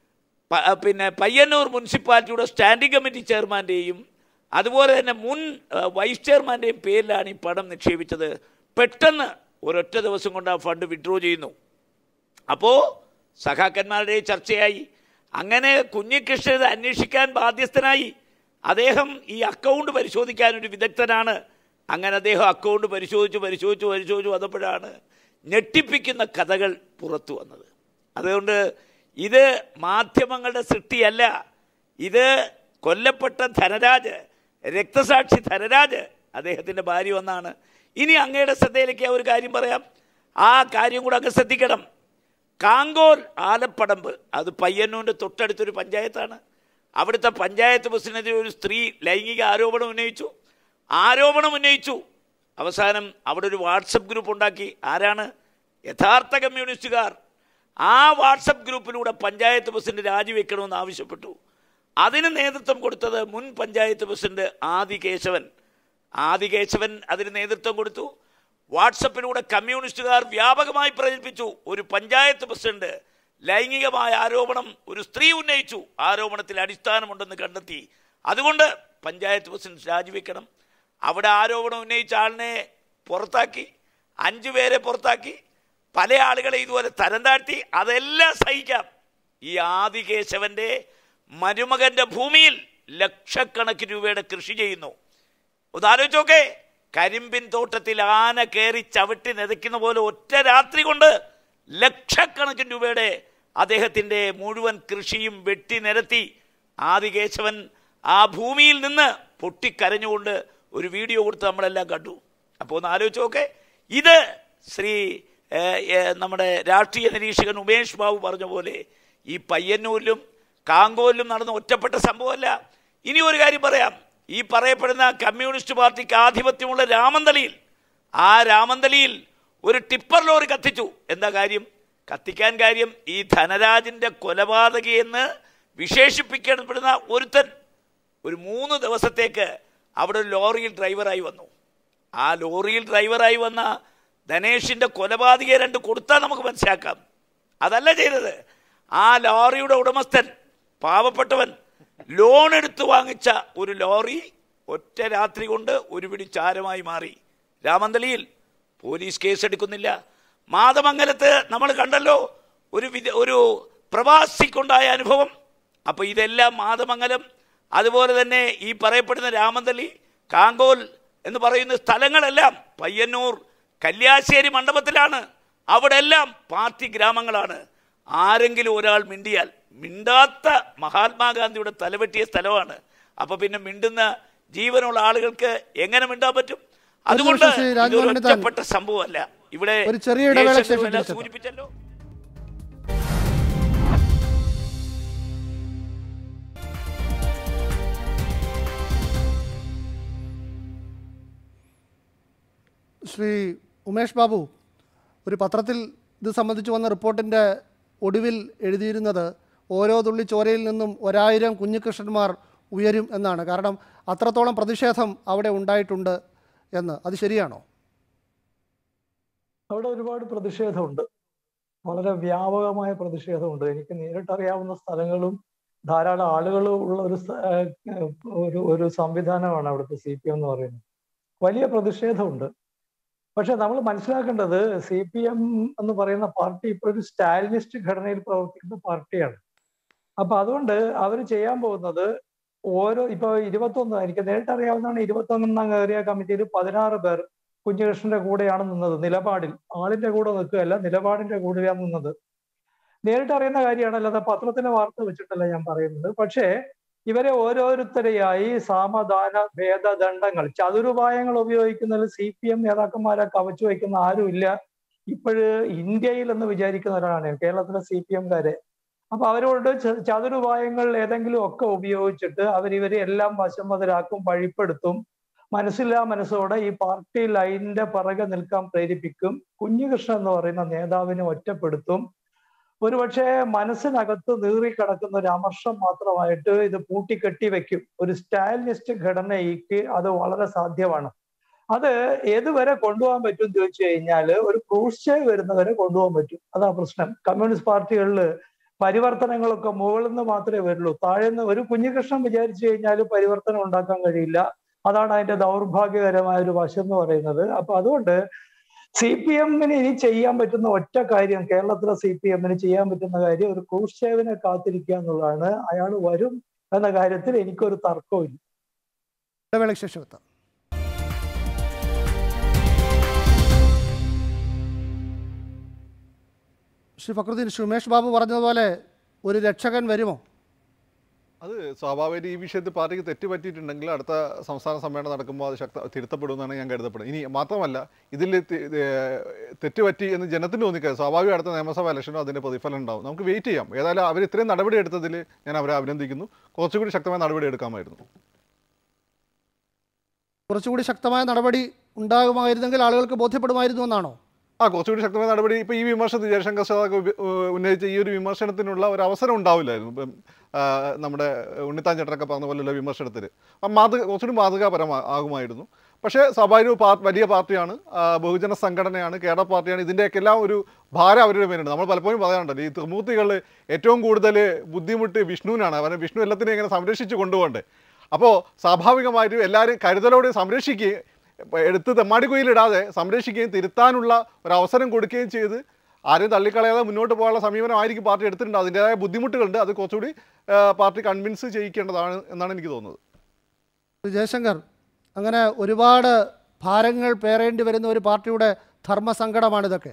പിന്നെ പയ്യന്നൂർ മുനിസിപ്പാലിറ്റിയുടെ സ്റ്റാൻഡിംഗ് കമ്മിറ്റി ചെയർമാൻ്റെയും അതുപോലെ തന്നെ മുൻ വൈസ് ചെയർമാൻ്റെയും പേരിലാണ് ഈ പണം നിക്ഷേപിച്ചത്. പെട്ടെന്ന് ഒരൊറ്റ ദിവസം കൊണ്ട് ആ ഫണ്ട് വിഡ്രോ ചെയ്യുന്നു. അപ്പോൾ സഖാക്കന്മാരുടെ ചർച്ചയായി. അങ്ങനെ കുഞ്ഞികൃഷ്ണൻ അന്വേഷിക്കാൻ ബാധ്യസ്ഥനായി. അദ്ദേഹം ഈ അക്കൗണ്ട് പരിശോധിക്കാനൊരു വിദഗ്ധനാണ്. അങ്ങനെ അദ്ദേഹം അക്കൗണ്ട് പരിശോധിച്ചു വന്നപ്പോഴാണ് ഞെട്ടിപ്പിക്കുന്ന കഥകൾ പുറത്തു വന്നത്. അതുകൊണ്ട് ഇത് മാധ്യമങ്ങളുടെ സൃഷ്ടിയല്ല, ഇത് കൊല്ലപ്പെട്ട ധനരാജ്, രക്തസാക്ഷി ധനരാജ്, അദ്ദേഹത്തിൻ്റെ ഭാര്യ ഒന്നാണ്. ഇനി അങ്ങയുടെ ശ്രദ്ധയിലേക്ക് ഒരു കാര്യം പറയാം, ആ കാര്യം കൂടെ അങ്ങ് ശ്രദ്ധിക്കണം. കാങ്കോൽ ആലപ്പടമ്പ്, അത് പയ്യന്നൂരിൻ്റെ തൊട്ടടുത്തൊരു പഞ്ചായത്താണ്. അവിടുത്തെ പഞ്ചായത്ത് പ്രസിഡന്റിനെതിരെ ഒരു സ്ത്രീ ലൈംഗിക ആരോപണം ഉന്നയിച്ചു. അവസാനം അവിടെ ഒരു വാട്സപ്പ് ഗ്രൂപ്പ് ഉണ്ടാക്കി. ആരാണ്? യഥാർത്ഥ കമ്മ്യൂണിസ്റ്റുകാർ. ആ വാട്സപ്പ് ഗ്രൂപ്പിലൂടെ പഞ്ചായത്ത് പ്രസിഡന്റ് രാജിവെക്കണമെന്ന് ആവശ്യപ്പെട്ടു. അതിന് നേതൃത്വം കൊടുത്തത് മുൻ പഞ്ചായത്ത് പ്രസിഡന്റ് ആദികേശവൻ അതിന് നേതൃത്വം കൊടുത്തു. വാട്സപ്പിലൂടെ കമ്മ്യൂണിസ്റ്റുകാർ വ്യാപകമായി പ്രചരിപ്പിച്ചു. ഒരു പഞ്ചായത്ത് പ്രസിഡന്റ് ലൈംഗികമായ ആരോപണം ഒരു സ്ത്രീ ഉന്നയിച്ചു, ആരോപണത്തിൽ അടിസ്ഥാനമുണ്ടെന്ന് കണ്ടെത്തി, അതുകൊണ്ട് പഞ്ചായത്ത് പ്രസിഡന്റ് രാജിവെക്കണം. അവിടെ ആരോപണം ഉന്നയിച്ച ആളിനെ പുറത്താക്കി, 5 പേരെ പുറത്താക്കി, പല ആളുകളെ ഇതുപോലെ തരം താഴ്ത്തി. അതെല്ലാം സഹിക്കാം. ഈ ആദികേശവന്റെ മരുമകന്റെ ഭൂമിയിൽ ലക്ഷക്കണക്കിന് രൂപയുടെ കൃഷി ചെയ്യുന്നു. ഉദാഹരിച്ചോക്കെ, കരിമ്പിൻ തോട്ടത്തിൽ ആന കയറി ചവിട്ടി നെതയ്ക്കുന്ന പോലെ ഒറ്റ രാത്രി കൊണ്ട് ലക്ഷക്കണക്കിന് രൂപയുടെ അദ്ദേഹത്തിൻ്റെ മുഴുവൻ കൃഷിയും വെട്ടി നിരത്തി. ആദികേശവൻ ആ ഭൂമിയിൽ നിന്ന് പൊട്ടിക്കരഞ്ഞുകൊണ്ട് ഒരു വീഡിയോ കൊടുത്ത് നമ്മളെല്ലാം കണ്ടു. അപ്പോൾ ഒന്ന് ആലോചിച്ച് നോക്കെ, ഇത് നമ്മുടെ രാഷ്ട്രീയ നിരീക്ഷകൻ ഉമേഷ് ബാബു പറഞ്ഞ പോലെ ഈ പയ്യന്നൂരിലും കാങ്കോലിലും നടന്ന ഒറ്റപ്പെട്ട സംഭവമല്ല. ഇനി ഒരു കാര്യം പറയാം. ഈ പറയപ്പെടുന്ന കമ്മ്യൂണിസ്റ്റ് പാർട്ടിക്ക് ആധിപത്യമുള്ള രാമന്തളിയിൽ ഒരു ടിപ്പർ ലോറി കത്തിച്ചു. എന്താ കാര്യം? കത്തിക്കാൻ കാര്യം, ഈ ധനരാജിൻ്റെ കൊലപാതകയെന്ന് വിശേഷിപ്പിക്കപ്പെടുന്ന ഒരുത്തൻ ഒരു 3 ദിവസത്തേക്ക് അവിടെ ഒരു ലോറിയിൽ ഡ്രൈവറായി വന്നു. ആ ലോറിയിൽ ഡ്രൈവറായി വന്ന ധനേഷിൻ്റെ കൊലപാതകയെ 2 കൊടുത്താൽ നമുക്ക് മനസ്സിലാക്കാം. അതല്ല ചെയ്തത്. ആ ലോറിയുടെ ഉടമസ്ഥൻ, പാവപ്പെട്ടവൻ, ലോൺ എടുത്ത് വാങ്ങിച്ച ഒരു ലോറി ഒറ്റ രാത്രി കൊണ്ട് ഒരു പിടി ചാരമായി മാറി. രാമന്തളിയിൽ പോലീസ് കേസെടുക്കുന്നില്ല. മാതമംഗലത്ത് നമ്മൾ കണ്ടല്ലോ ഒരു പ്രവാസിക്കുണ്ടായ അനുഭവം. അപ്പോൾ ഇതെല്ലാം മാതമംഗലം, അതുപോലെ തന്നെ ഈ പറയപ്പെടുന്ന രാമന്തളി, കാങ്കോൽ എന്ന് പറയുന്ന സ്ഥലങ്ങളെല്ലാം പയ്യന്നൂർ കല്യാശ്ശേരി മണ്ഡപത്തിലാണ്. അവിടെ എല്ലാം പാർട്ടി ഗ്രാമങ്ങളാണ്. ആരെങ്കിലും ഒരാൾ മിണ്ടിയാൽ, മിണ്ടാത്ത മഹാത്മാഗാന്ധിയുടെ തലവെട്ടിയ സ്ഥലമാണ്. അപ്പോൾ പിന്നെ മിണ്ടുന്ന ജീവനുള്ള ആളുകൾക്ക് എങ്ങനെ മിണ്ടാൻ പറ്റും? അതുകൊണ്ട് ഇതൊരു ഒറ്റപ്പെട്ട സംഭവമല്ല. ഇവിടെ സൂചിപ്പിച്ചല്ലോ. ശ്രീ ഉമേഷ് ബാബു, ഒരു പത്രത്തിൽ ഇത് സംബന്ധിച്ച് വന്ന റിപ്പോർട്ടിൻ്റെ ഒടുവിൽ എഴുതിയിരുന്നത് ഓരോ തുള്ളി ചോരയിൽ നിന്നും 1000 കുഞ്ഞികൃഷ്ണന്മാർ ഉയരും എന്നാണ്. കാരണം അത്രത്തോളം പ്രതിഷേധം അവിടെ ഉണ്ടായിട്ടുണ്ട് എന്ന്. അത് ശരിയാണോ? അവിടെ ഒരുപാട് പ്രതിഷേധമുണ്ട്, വളരെ വ്യാപകമായ പ്രതിഷേധമുണ്ട്. എനിക്ക് നേരിട്ടറിയാവുന്ന സ്ഥലങ്ങളും ധാരാളം ആളുകളും ഉള്ള ഒരു സംവിധാനമാണ് അവിടുത്തെ CPM എന്ന് പറയുന്നത്. വലിയ പ്രതിഷേധമുണ്ട്. പക്ഷെ നമ്മൾ മനസ്സിലാക്കേണ്ടത് CPM എന്ന് പറയുന്ന പാർട്ടി ഇപ്പോൾ ഒരു സ്റ്റാലിനിസ്റ്റ് ഘടനയിൽ പ്രവർത്തിക്കുന്ന പാർട്ടിയാണ്. അപ്പൊ അതുകൊണ്ട് അവർ ചെയ്യാൻ പോകുന്നത് ഇപ്പൊ 21, എനിക്ക് നേരിട്ടറിയാവുന്നതാണ്, 21 ഏരിയ കമ്മിറ്റിയിൽ 16 പേർ കുഞ്ഞികൃഷ്ണന്റെ കൂടെയാണ് നിന്നത്. നിലപാടിൽ ആളിന്റെ കൂടെ നിൽക്കുകയല്ല, നിലപാടിന്റെ കൂടെയാണ് നിന്നത്. നേരിട്ടറിയുന്ന കാര്യമാണ്, അല്ലാതെ പത്രത്തിലെ വാർത്ത വെച്ചിട്ടല്ല ഞാൻ പറയുന്നത്. പക്ഷേ ഇവരെ ഓരോരുത്തരെയായി സാമദാന ഭേദദണ്ഡങ്ങൾ, ചതുരുപായങ്ങൾ ഉപയോഗിക്കുന്നതിൽ CPM നേതാക്കന്മാരെ കവച്ചു വയ്ക്കുന്ന ആരുമില്ല ഇപ്പോഴ് ഇന്ത്യയിൽ എന്ന് വിചാരിക്കുന്ന ഒരാളാണ് കേരളത്തിലെ CPMകാരെ. അപ്പൊ അവരോട് ചതുരുപായങ്ങൾ ഏതെങ്കിലും ഒക്കെ ഉപയോഗിച്ചിട്ട് അവരിവരെ എല്ലാം വശംവദരാക്കും, വഴിപ്പെടുത്തും. മനസ്സില്ലാ മനസ്സോടെ ഈ പാർട്ടി ലൈനിന്റെ പിറകെ നിൽക്കാൻ പ്രേരിപ്പിക്കും. കുഞ്ഞികൃഷ്ണൻ എന്ന് പറയുന്ന നേതാവിനെ ഒറ്റപ്പെടുത്തും. ഒരുപക്ഷെ മനസ്സിനകത്ത് നീറിക്കിടക്കുന്ന ഒരു അമർഷം മാത്രമായിട്ട് ഇത് പൂട്ടിക്കെട്ടി വെക്കും. ഒരു സ്റ്റാലിനിസ്റ്റ് ഘടനയ്ക്ക് അത് വളരെ സാധ്യമാണ്. അത് ഏതുവരെ കൊണ്ടുപോകാൻ പറ്റും ചോദിച്ചു കഴിഞ്ഞാൽ ഒരു ക്രൂഷ്ചേവ് വരുന്നവരെ കൊണ്ടുപോകാൻ പറ്റും. അതാ പ്രശ്നം. കമ്മ്യൂണിസ്റ്റ് പാർട്ടികളിൽ പരിവർത്തനങ്ങളൊക്കെ മുകളിൽ നിന്ന് മാത്രമേ വരുള്ളൂ, താഴെന്ന് ഒരു കുഞ്ഞികൃഷ്ണൻ വിചാരിച്ചു കഴിഞ്ഞാൽ പരിവർത്തനം ഉണ്ടാക്കാൻ കഴിയില്ല. അതാണ് അതിന്റെ ദൗർഭാഗ്യകരമായ ഒരു വശം എന്ന് പറയുന്നത്. അപ്പൊ അതുകൊണ്ട് CPMന് ഇനി ചെയ്യാൻ പറ്റുന്ന ഒറ്റ കാര്യം, കേരളത്തിലെ CPMന് ചെയ്യാൻ പറ്റുന്ന കാര്യം ഒരു ക്രൂഷ്ചേവിനെ കാത്തിരിക്കുക എന്നുള്ളതാണ്. അയാൾ വരും എന്ന കാര്യത്തിൽ എനിക്കൊരു തർക്കവും ഇല്ല. ശ്രീ ഫക്രുദ്ദീൻ, ഉമേഷ് ബാബു പറഞ്ഞതുപോലെ ഒരു രക്ഷകൻ വരുമോ? അത് സ്വാഭാവികമായിട്ട് ഈ വിഷയത്തിൽ പാർട്ടിക്ക് തെറ്റ് പറ്റിയിട്ടുണ്ടെങ്കിൽ അടുത്ത സംസ്ഥാന സമ്മേളനം നടക്കുമ്പോൾ അത് തിരുത്തപ്പെടുമെന്നാണ് ഞാൻ കരുതപ്പെടുന്നത്. ഇനി മാത്രമല്ല, ഇതിൽ തെറ്റുപറ്റി എന്ന് ജനത്തിന് തോന്നിക്കുക സ്വാഭാവിക അടുത്ത നിയമസഭാ ഇലക്ഷനോ അതിൻ്റെ പ്രതിഫലം ഉണ്ടാവും. നമുക്ക് വെയിറ്റ് ചെയ്യാം. ഏതായാലും അവർ ഇത്രയും നടപടി എടുത്തതിൽ ഞാൻ അവരെ അഭിനന്ദിക്കുന്നു. കുറച്ചുകൂടി ശക്തമായ നടപടി എടുക്കാമായിരുന്നു. കുറച്ചുകൂടി ശക്തമായ നടപടി ഉണ്ടാകുമായിരുന്നെങ്കിൽ ആളുകൾക്ക് ബോധ്യപ്പെടുമായിരുന്നു എന്നാണോ? കുറച്ചുകൂടി ശക്തമായ നടപടി. ഇപ്പോൾ ഈ വിമർശനത്തിൽ ജയശങ്കർ ഉന്നയിച്ച ഈ ഒരു വിമർശനത്തിനുള്ള ഒരു അവസരം ഉണ്ടാവില്ലായിരുന്നു. ഇപ്പം നമ്മുടെ ഉണ്ണിത്താൻ ചേട്ടനൊക്കെ പറഞ്ഞ പോലെയുള്ള വിമർശനത്തിൽ കുറച്ചുകൂടി മാതൃകാപരമാകുമായിരുന്നു. പക്ഷേ സ്വാഭാവിക വലിയ പാർട്ടിയാണ്, ബഹുജന സംഘടനയാണ്, കേരള പാർട്ടിയാണ്. ഇതിൻ്റെയൊക്കെ എല്ലാം ഒരു ഭാരം അവരുടെ മേലുണ്ട്. നമ്മൾ പലപ്പോഴും പറയാറുണ്ടല്ലോ, ഈ ത്രിമൂർത്തികളിൽ ഏറ്റവും കൂടുതൽ ബുദ്ധിമുട്ട് വിഷ്ണുവിനാണ്. അവരെ വിഷ്ണു എല്ലാത്തിനെയും ഇങ്ങനെ സംരക്ഷിച്ച് കൊണ്ടുപോകണ്ടേ. അപ്പോൾ സ്വാഭാവികമായിട്ടും എല്ലാവരും കരുതലോടെ സംരക്ഷിക്കുകയും എടുത്ത് തെമ്മാടിക്കുയിലിടാതെ സംരക്ഷിക്കുകയും തിരുത്താനുള്ള ഒരു അവസരം കൊടുക്കുകയും ചെയ്ത് ആരെയും തള്ളിക്കളയാതെ മുന്നോട്ട് പോകാനുള്ള സമീപനമായിരിക്കും പാർട്ടി എടുത്തിട്ടുണ്ട്. അതിൻ്റെതായ ബുദ്ധിമുട്ടുകളുണ്ട്. അത് കുറച്ചുകൂടി പാർട്ടി കൺവിൻസ് ചെയ്യിക്കേണ്ടതാണ് എന്നാണ് എനിക്ക് തോന്നുന്നത്. ജയശങ്കർ, അങ്ങനെ ഒരുപാട് ഭാരങ്ങൾ പേറേണ്ടി വരുന്ന ഒരു പാർട്ടിയുടെ ധർമ്മസങ്കടമാണിതൊക്കെ.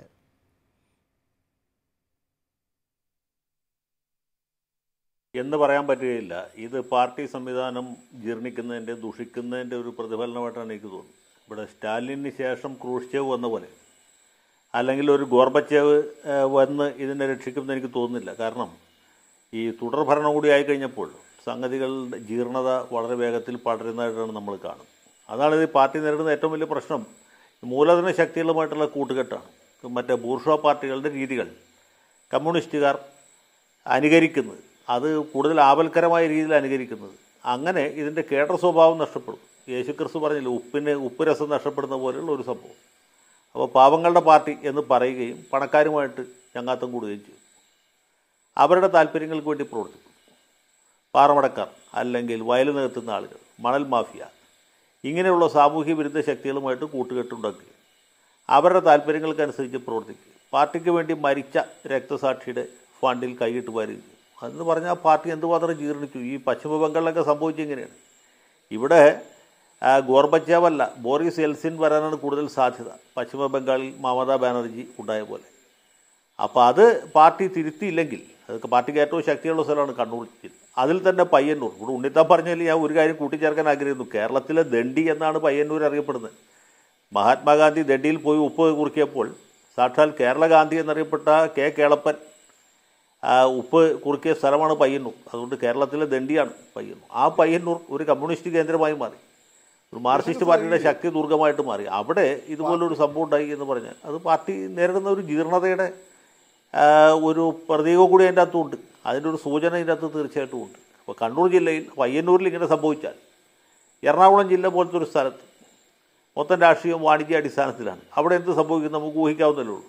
എന്ന് പറയാൻ പറ്റുകയില്ല. ഇത് പാർട്ടി സംവിധാനം ജീർണിക്കുന്നതിൻ്റെ, ദുഷിക്കുന്നതിൻ്റെ ഒരു പ്രതിഫലനമായിട്ടാണ് എനിക്ക് തോന്നുന്നത്. ഇവിടെ സ്റ്റാലിന് ശേഷം ക്രൂഷ്ചേവ് വന്ന പോലെ അല്ലെങ്കിൽ ഒരു ഗോർബച്ചേവ് വന്ന് ഇതിനെ രക്ഷിക്കുമെന്ന് എനിക്ക് തോന്നുന്നില്ല. കാരണം ഈ തുടർഭരണം കൂടി ആയിക്കഴിഞ്ഞപ്പോൾ സംഗതികളുടെ ജീർണത വളരെ വേഗത്തിൽ പടരുന്നതായിട്ടാണ് നമ്മൾ കാണുന്നത്. അതാണ് ഇത് പാർട്ടി നേരിടുന്ന ഏറ്റവും വലിയ പ്രശ്നം. മൂലധന ശക്തികളുമായിട്ടുള്ള കൂട്ടുകെട്ടാണ്. മറ്റേ ബൂർഷ്വാ പാർട്ടികളുടെ രീതികൾ കമ്മ്യൂണിസ്റ്റുകാർ അനുകരിക്കുന്നത്, അത് കൂടുതൽ ആപൽക്കരമായ രീതിയിൽ അനുകരിക്കുന്നത്. അങ്ങനെ ഇതിൻ്റെ കേഡർ സ്വഭാവം നഷ്ടപ്പെടും. യേശുക്രിസ്തു പറഞ്ഞില്ല, ഉപ്പ് രസം നഷ്ടപ്പെടുന്ന പോലെയുള്ള ഒരു സംഭവം. അപ്പോൾ പാവങ്ങളുടെ പാർട്ടി എന്ന് പറയുകയും പണക്കാരുമായിട്ട് ചങ്ങാത്തം കൂടുകയും ചെയ്യും. അവരുടെ താല്പര്യങ്ങൾക്ക് വേണ്ടി പ്രവർത്തിക്കും. പാറമടക്കാർ അല്ലെങ്കിൽ വയൽ നികത്തുന്ന ആളുകൾ, മണൽ മാഫിയ, ഇങ്ങനെയുള്ള സാമൂഹ്യ വിരുദ്ധ ശക്തികളുമായിട്ട് കൂട്ടുകെട്ടുണ്ടാക്കുകയും അവരുടെ താല്പര്യങ്ങൾക്കനുസരിച്ച് പ്രവർത്തിക്കുകയും പാർട്ടിക്ക് വേണ്ടി മരിച്ച രക്തസാക്ഷിയുടെ ഫണ്ടിൽ കൈയിട്ട് വരികയും. അതെന്ന് പറഞ്ഞാൽ പാർട്ടി എന്തുമാത്രം ജീർണിച്ചു. ഈ പശ്ചിമ ബംഗാളിലൊക്കെ സംഭവിച്ചിങ്ങനെയാണ്. ഇവിടെ ഗോർബച്ചാവ് അല്ല, ബോറിസ് എൽസിൻ വരാനാണ് കൂടുതൽ സാധ്യത, പശ്ചിമ ബംഗാളിൽ മമതാ ബാനർജി ഉണ്ടായ പോലെ. അപ്പോൾ അത് പാർട്ടി തിരുത്തിയില്ലെങ്കിൽ, അതൊക്കെ പാർട്ടിക്ക് ഏറ്റവും ശക്തിയുള്ള സ്ഥലമാണ് കണ്ണൂർ ജില്ല. അതിൽ തന്നെ പയ്യന്നൂർ, ഇവിടെ ഉണ്ണിത്താൻ പറഞ്ഞതിൽ ഞാൻ ഒരു കാര്യം കൂട്ടിച്ചേർക്കാൻ ആഗ്രഹിക്കുന്നു. കേരളത്തിലെ ദണ്ഡി എന്നാണ് പയ്യന്നൂർ അറിയപ്പെടുന്നത്. മഹാത്മാഗാന്ധി ദണ്ഡിയിൽ പോയി ഉപ്പ് കുറുക്കിയപ്പോൾ സാക്ഷാൽ കേരള ഗാന്ധി എന്നറിയപ്പെട്ട കെ കേളപ്പൻ ഉപ്പ് കുറുക്കിയ സ്ഥലമാണ് പയ്യന്നൂർ. അതുകൊണ്ട് കേരളത്തിലെ ദണ്ഡിയാണ് പയ്യന്നൂർ. ആ പയ്യന്നൂർ ഒരു കമ്മ്യൂണിസ്റ്റ് കേന്ദ്രമായി മാറി, ഒരു മാർക്സിസ്റ്റ് പാർട്ടിയുടെ ശക്തി ദുർഗമായിട്ട് മാറി. അവിടെ ഇതുപോലൊരു സംഭവം ഉണ്ടായി എന്ന് പറഞ്ഞാൽ അത് പാർട്ടി നേരിടുന്ന ഒരു ജീർണതയുടെ ഒരു പ്രതീകം കൂടി അതിൻ്റെ അകത്തുണ്ട്. അതിൻ്റെ ഒരു സൂചന ഇതിൻ്റെ അകത്ത് തീർച്ചയായിട്ടും ഉണ്ട്. അപ്പോൾ കണ്ണൂർ ജില്ലയിൽ പയ്യന്നൂരിൽ ഇങ്ങനെ സംഭവിച്ചാൽ എറണാകുളം ജില്ല പോലത്തെ ഒരു സ്ഥലത്ത് മൊത്തം രാഷ്ട്രീയം വാണിജ്യ അടിസ്ഥാനത്തിലാണ്. അവിടെ എന്ത് സംഭവിക്കും നമുക്ക് ഊഹിക്കാവുന്നതേ ഉള്ളൂ.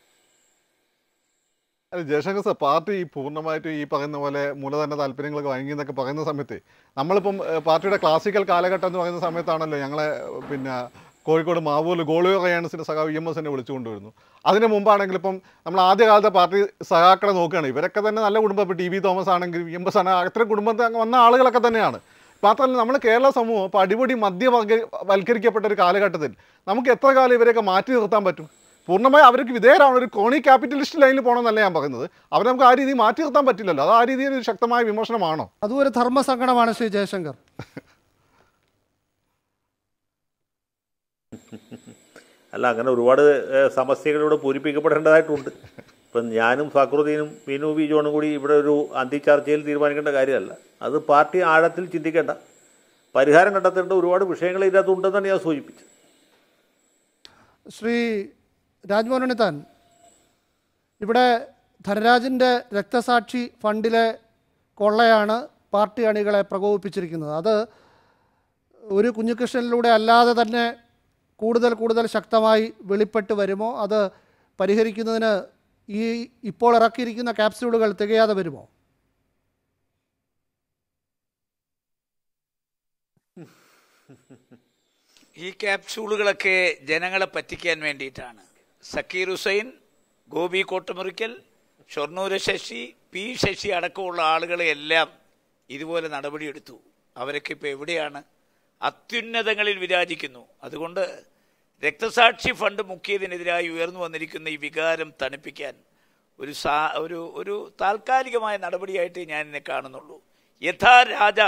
അല്ല ജയശങ്കർ സാർ, പാർട്ടി പൂർണ്ണമായിട്ടും ഈ പറയുന്ന പോലെ മൂലധന താല്പര്യങ്ങളൊക്കെ വഴങ്ങി എന്നൊക്കെ പറയുന്ന സമയത്ത് നമ്മളിപ്പം പാർട്ടിയുടെ ക്ലാസിക്കൽ കാലഘട്ടം എന്ന് പറയുന്ന സമയത്താണല്ലോ ഞങ്ങളെ പിന്നെ കോഴിക്കോട് മാവൂർ ഗോളിയോ റയാൻസിൻ്റെ സഖാവ് EMS എന്നെ വിളിച്ചുകൊണ്ടുവരുന്നു. അതിന് മുമ്പാണെങ്കിൽ ഇപ്പം നമ്മൾ ആദ്യകാലത്തെ പാർട്ടി സഖാക്കളെ നോക്കുകയാണ്, ഇവരൊക്കെ തന്നെ നല്ല കുടുംബം. ഇപ്പോൾ TB തോമസ് ആണെങ്കിൽ EMS ആണ്, അത്ര കുടുംബത്തിൽ വന്ന ആളുകളൊക്കെ തന്നെയാണ്. മാത്രമല്ല നമ്മൾ കേരള സമൂഹം ഇപ്പോൾ അടിപൊളി മദ്യവൽക്കരിക്കപ്പെട്ട ഒരു കാലഘട്ടത്തിൽ നമുക്ക് എത്ര കാലം ഇവരെയൊക്കെ മാറ്റി നിർത്താൻ പറ്റും? പൂർണ്ണമായി അവർക്ക് വിധേയരാണ്. ഒരു ക്രോണി ക്യാപിറ്റലിസ്റ്റ് ലൈനിൽ പോകണമെന്നല്ല ഞാൻ പറയുന്നത്. അവരെ നമുക്ക് ആ രീതിയിൽ മാറ്റി നിർത്താൻ പറ്റില്ലല്ലോ. അത് ആ രീതിയിൽ ഒരു ശക്തമായ വിമർശനമാണോ? അതും ഒരു ധർമ്മസങ്കടമാണ് ശ്രീ ജയശങ്കർ. അല്ല, അങ്ങനെ ഒരുപാട് സമസ്യകളിലൂടെ പൂരിപ്പിക്കപ്പെടേണ്ടതായിട്ടുണ്ട്. ഇപ്പം ഞാനും ഫക്രുദ്ദീനും മീനു വി ജോണും കൂടി ഇവിടെ ഒരു അന്തിച്ചർച്ചയിൽ തീരുമാനിക്കേണ്ട കാര്യമല്ല. അത് പാർട്ടി ആഴത്തിൽ ചിന്തിക്കേണ്ട, പരിഹാരം കണ്ടെത്തേണ്ട ഒരുപാട് വിഷയങ്ങൾ ഇതിനകത്ത് ഉണ്ടെന്നാണ് ഞാൻ സൂചിപ്പിച്ചത്. ശ്രീ രാജ്മോഹൻ ഉണ്ണിത്താൻ, ഇവിടെ ധനരാജിൻ്റെ രക്തസാക്ഷി ഫണ്ടിലെ കൊള്ളയാണ് പാർട്ടി അണികളെ പ്രകോപിപ്പിച്ചിരിക്കുന്നത്. അത് ഒരു കുഞ്ഞികൃഷ്ണനിലൂടെ അല്ലാതെ തന്നെ കൂടുതൽ ശക്തമായി വെളിപ്പെട്ട് വരുമോ? അത് പരിഹരിക്കുന്നതിന് ഈ ഇപ്പോൾ ഇറക്കിയിരിക്കുന്ന ക്യാപ്സ്യൂളുകൾ തികയാതെ വരുമോ? ഈ ക്യാപ്സ്യൂളുകളൊക്കെ ജനങ്ങളെ പറ്റിക്കാൻ വേണ്ടിയിട്ടാണ്. സക്കീർ ഹുസൈൻ, ഗോപി കോട്ടുമുറിക്കൽ, ഷൊർണൂർ ശശി, പി ശശി അടക്കമുള്ള ആളുകളെയെല്ലാം ഇതുപോലെ നടപടിയെടുത്തു. അവരൊക്കെ ഇപ്പോൾ എവിടെയാണ്? അത്യുന്നതങ്ങളിൽ വിരാജിക്കുന്നു. അതുകൊണ്ട് രക്തസാക്ഷി ഫണ്ട് മുക്കിയതിനെതിരായി ഉയർന്നു വന്നിരിക്കുന്ന ഈ വികാരം തണുപ്പിക്കാൻ ഒരു താൽക്കാലികമായ നടപടിയായിട്ട് ഞാൻ ഇതിനെ കാണുന്നുള്ളൂ. യഥാ രാജ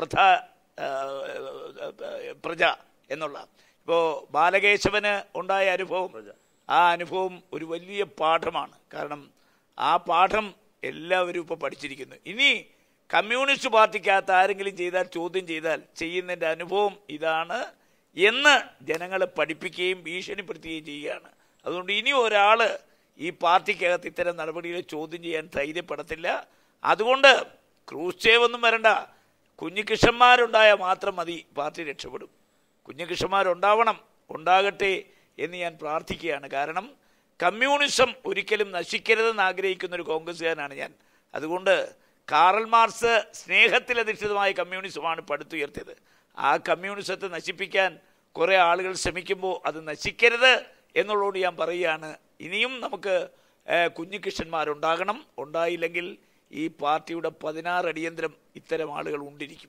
പ്രജ എന്നുള്ള, ഇപ്പോൾ ബാലകേശവന് ഉണ്ടായ അനുഭവം, ആ അനുഭവം ഒരു വലിയ പാഠമാണ്. കാരണം ആ പാഠം എല്ലാവരും ഇപ്പോൾ പഠിച്ചിരിക്കുന്നു. ഇനി കമ്മ്യൂണിസ്റ്റ് പാർട്ടിക്കകത്ത് ആരെങ്കിലും ചെയ്താൽ, ചോദ്യം ചെയ്താൽ ചെയ്യുന്നതിൻ്റെ അനുഭവം ഇതാണ് എന്ന് ജനങ്ങളെ പഠിപ്പിക്കുകയും ഭീഷണിപ്പെടുത്തുകയും ചെയ്യുകയാണ്. അതുകൊണ്ട് ഇനി ഒരാൾ ഈ പാർട്ടിക്കകത്ത് ഇത്തരം നടപടികളെ ചോദ്യം ചെയ്യാൻ ധൈര്യപ്പെടത്തില്ല. അതുകൊണ്ട് ക്രൂസ്ചേവ് ഒന്നും വരണ്ട, കുഞ്ഞികൃഷ്ണന്മാരുണ്ടായാൽ മാത്രം മതി, പാർട്ടി രക്ഷപ്പെടും. കുഞ്ഞികൃഷ്ണന്മാരുണ്ടാവണം, ഉണ്ടാകട്ടെ എന്ന് ഞാൻ പ്രാർത്ഥിക്കുകയാണ്. കാരണം കമ്മ്യൂണിസം ഒരിക്കലും നശിക്കരുതെന്ന് ആഗ്രഹിക്കുന്ന ഒരു കോൺഗ്രസ്സുകാരനാണ് ഞാൻ. അതുകൊണ്ട് കാറൽ മാർക്സ് സ്നേഹത്തിലധിഷ്ഠിതമായ കമ്മ്യൂണിസമാണ് പടുത്തുയർത്തിയത്. ആ കമ്മ്യൂണിസത്തെ നശിപ്പിക്കാൻ കുറേ ആളുകൾ ശ്രമിക്കുമ്പോൾ അത് നശിക്കരുത് എന്നുള്ളതുകൊണ്ട് ഞാൻ പറയുകയാണ്, ഇനിയും നമുക്ക് കുഞ്ഞികൃഷ്ണന്മാരുണ്ടാകണം. ഉണ്ടായില്ലെങ്കിൽ ഈ പാർട്ടിയുടെ 16 അടിയന്തരം ഇത്തരം ആളുകൾ ഉണ്ടിരിക്കും.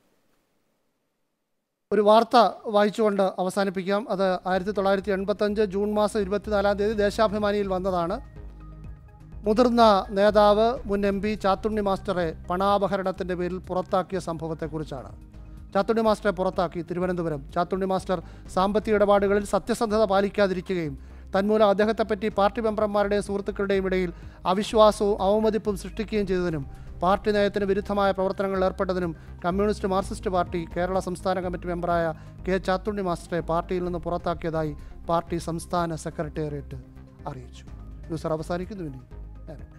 ഒരു വാർത്ത വായിച്ചുകൊണ്ട് അവസാനിപ്പിക്കാം. അത് 1985 ജൂൺ മാസം 24-ാം തീയതി ദേശാഭിമാനിയിൽ വന്നതാണ്. മുതിർന്ന നേതാവ് മുൻ MP ചാത്തുണ്ണി മാസ്റ്ററെ പണാപഹരണത്തിൻ്റെ പേരിൽ പുറത്താക്കിയ സംഭവത്തെക്കുറിച്ചാണ്. ചാത്തുണ്ണി മാസ്റ്ററെ പുറത്താക്കി തിരുവനന്തപുരം. ചാത്തുണ്ണി മാസ്റ്റർ സാമ്പത്തിക ഇടപാടുകളിൽ സത്യസന്ധത പാലിക്കാതിരിക്കുകയും തന്മൂലം അദ്ദേഹത്തെപ്പറ്റി പാർട്ടി മെമ്പർമാരുടെയും സുഹൃത്തുക്കളുടെയും ഇടയിൽ അവിശ്വാസവും അവമതിപ്പും സൃഷ്ടിക്കുകയും ചെയ്തതിനും പാർട്ടി നയത്തിന് വിരുദ്ധമായ പ്രവർത്തനങ്ങളിൽ ഏർപ്പെട്ടതിനും കമ്മ്യൂണിസ്റ്റ് മാർക്സിസ്റ്റ് പാർട്ടി കേരള സംസ്ഥാന കമ്മിറ്റി മെമ്പറായ കെ ചാത്തുണ്ണി മാസ്റ്ററെ പാർട്ടിയിൽ നിന്ന് പുറത്താക്കിയതായി പാർട്ടി സംസ്ഥാന സെക്രട്ടേറിയറ്റ് അറിയിച്ചു. ന്യൂസ് അവസാനിക്കുന്നു. ഇനി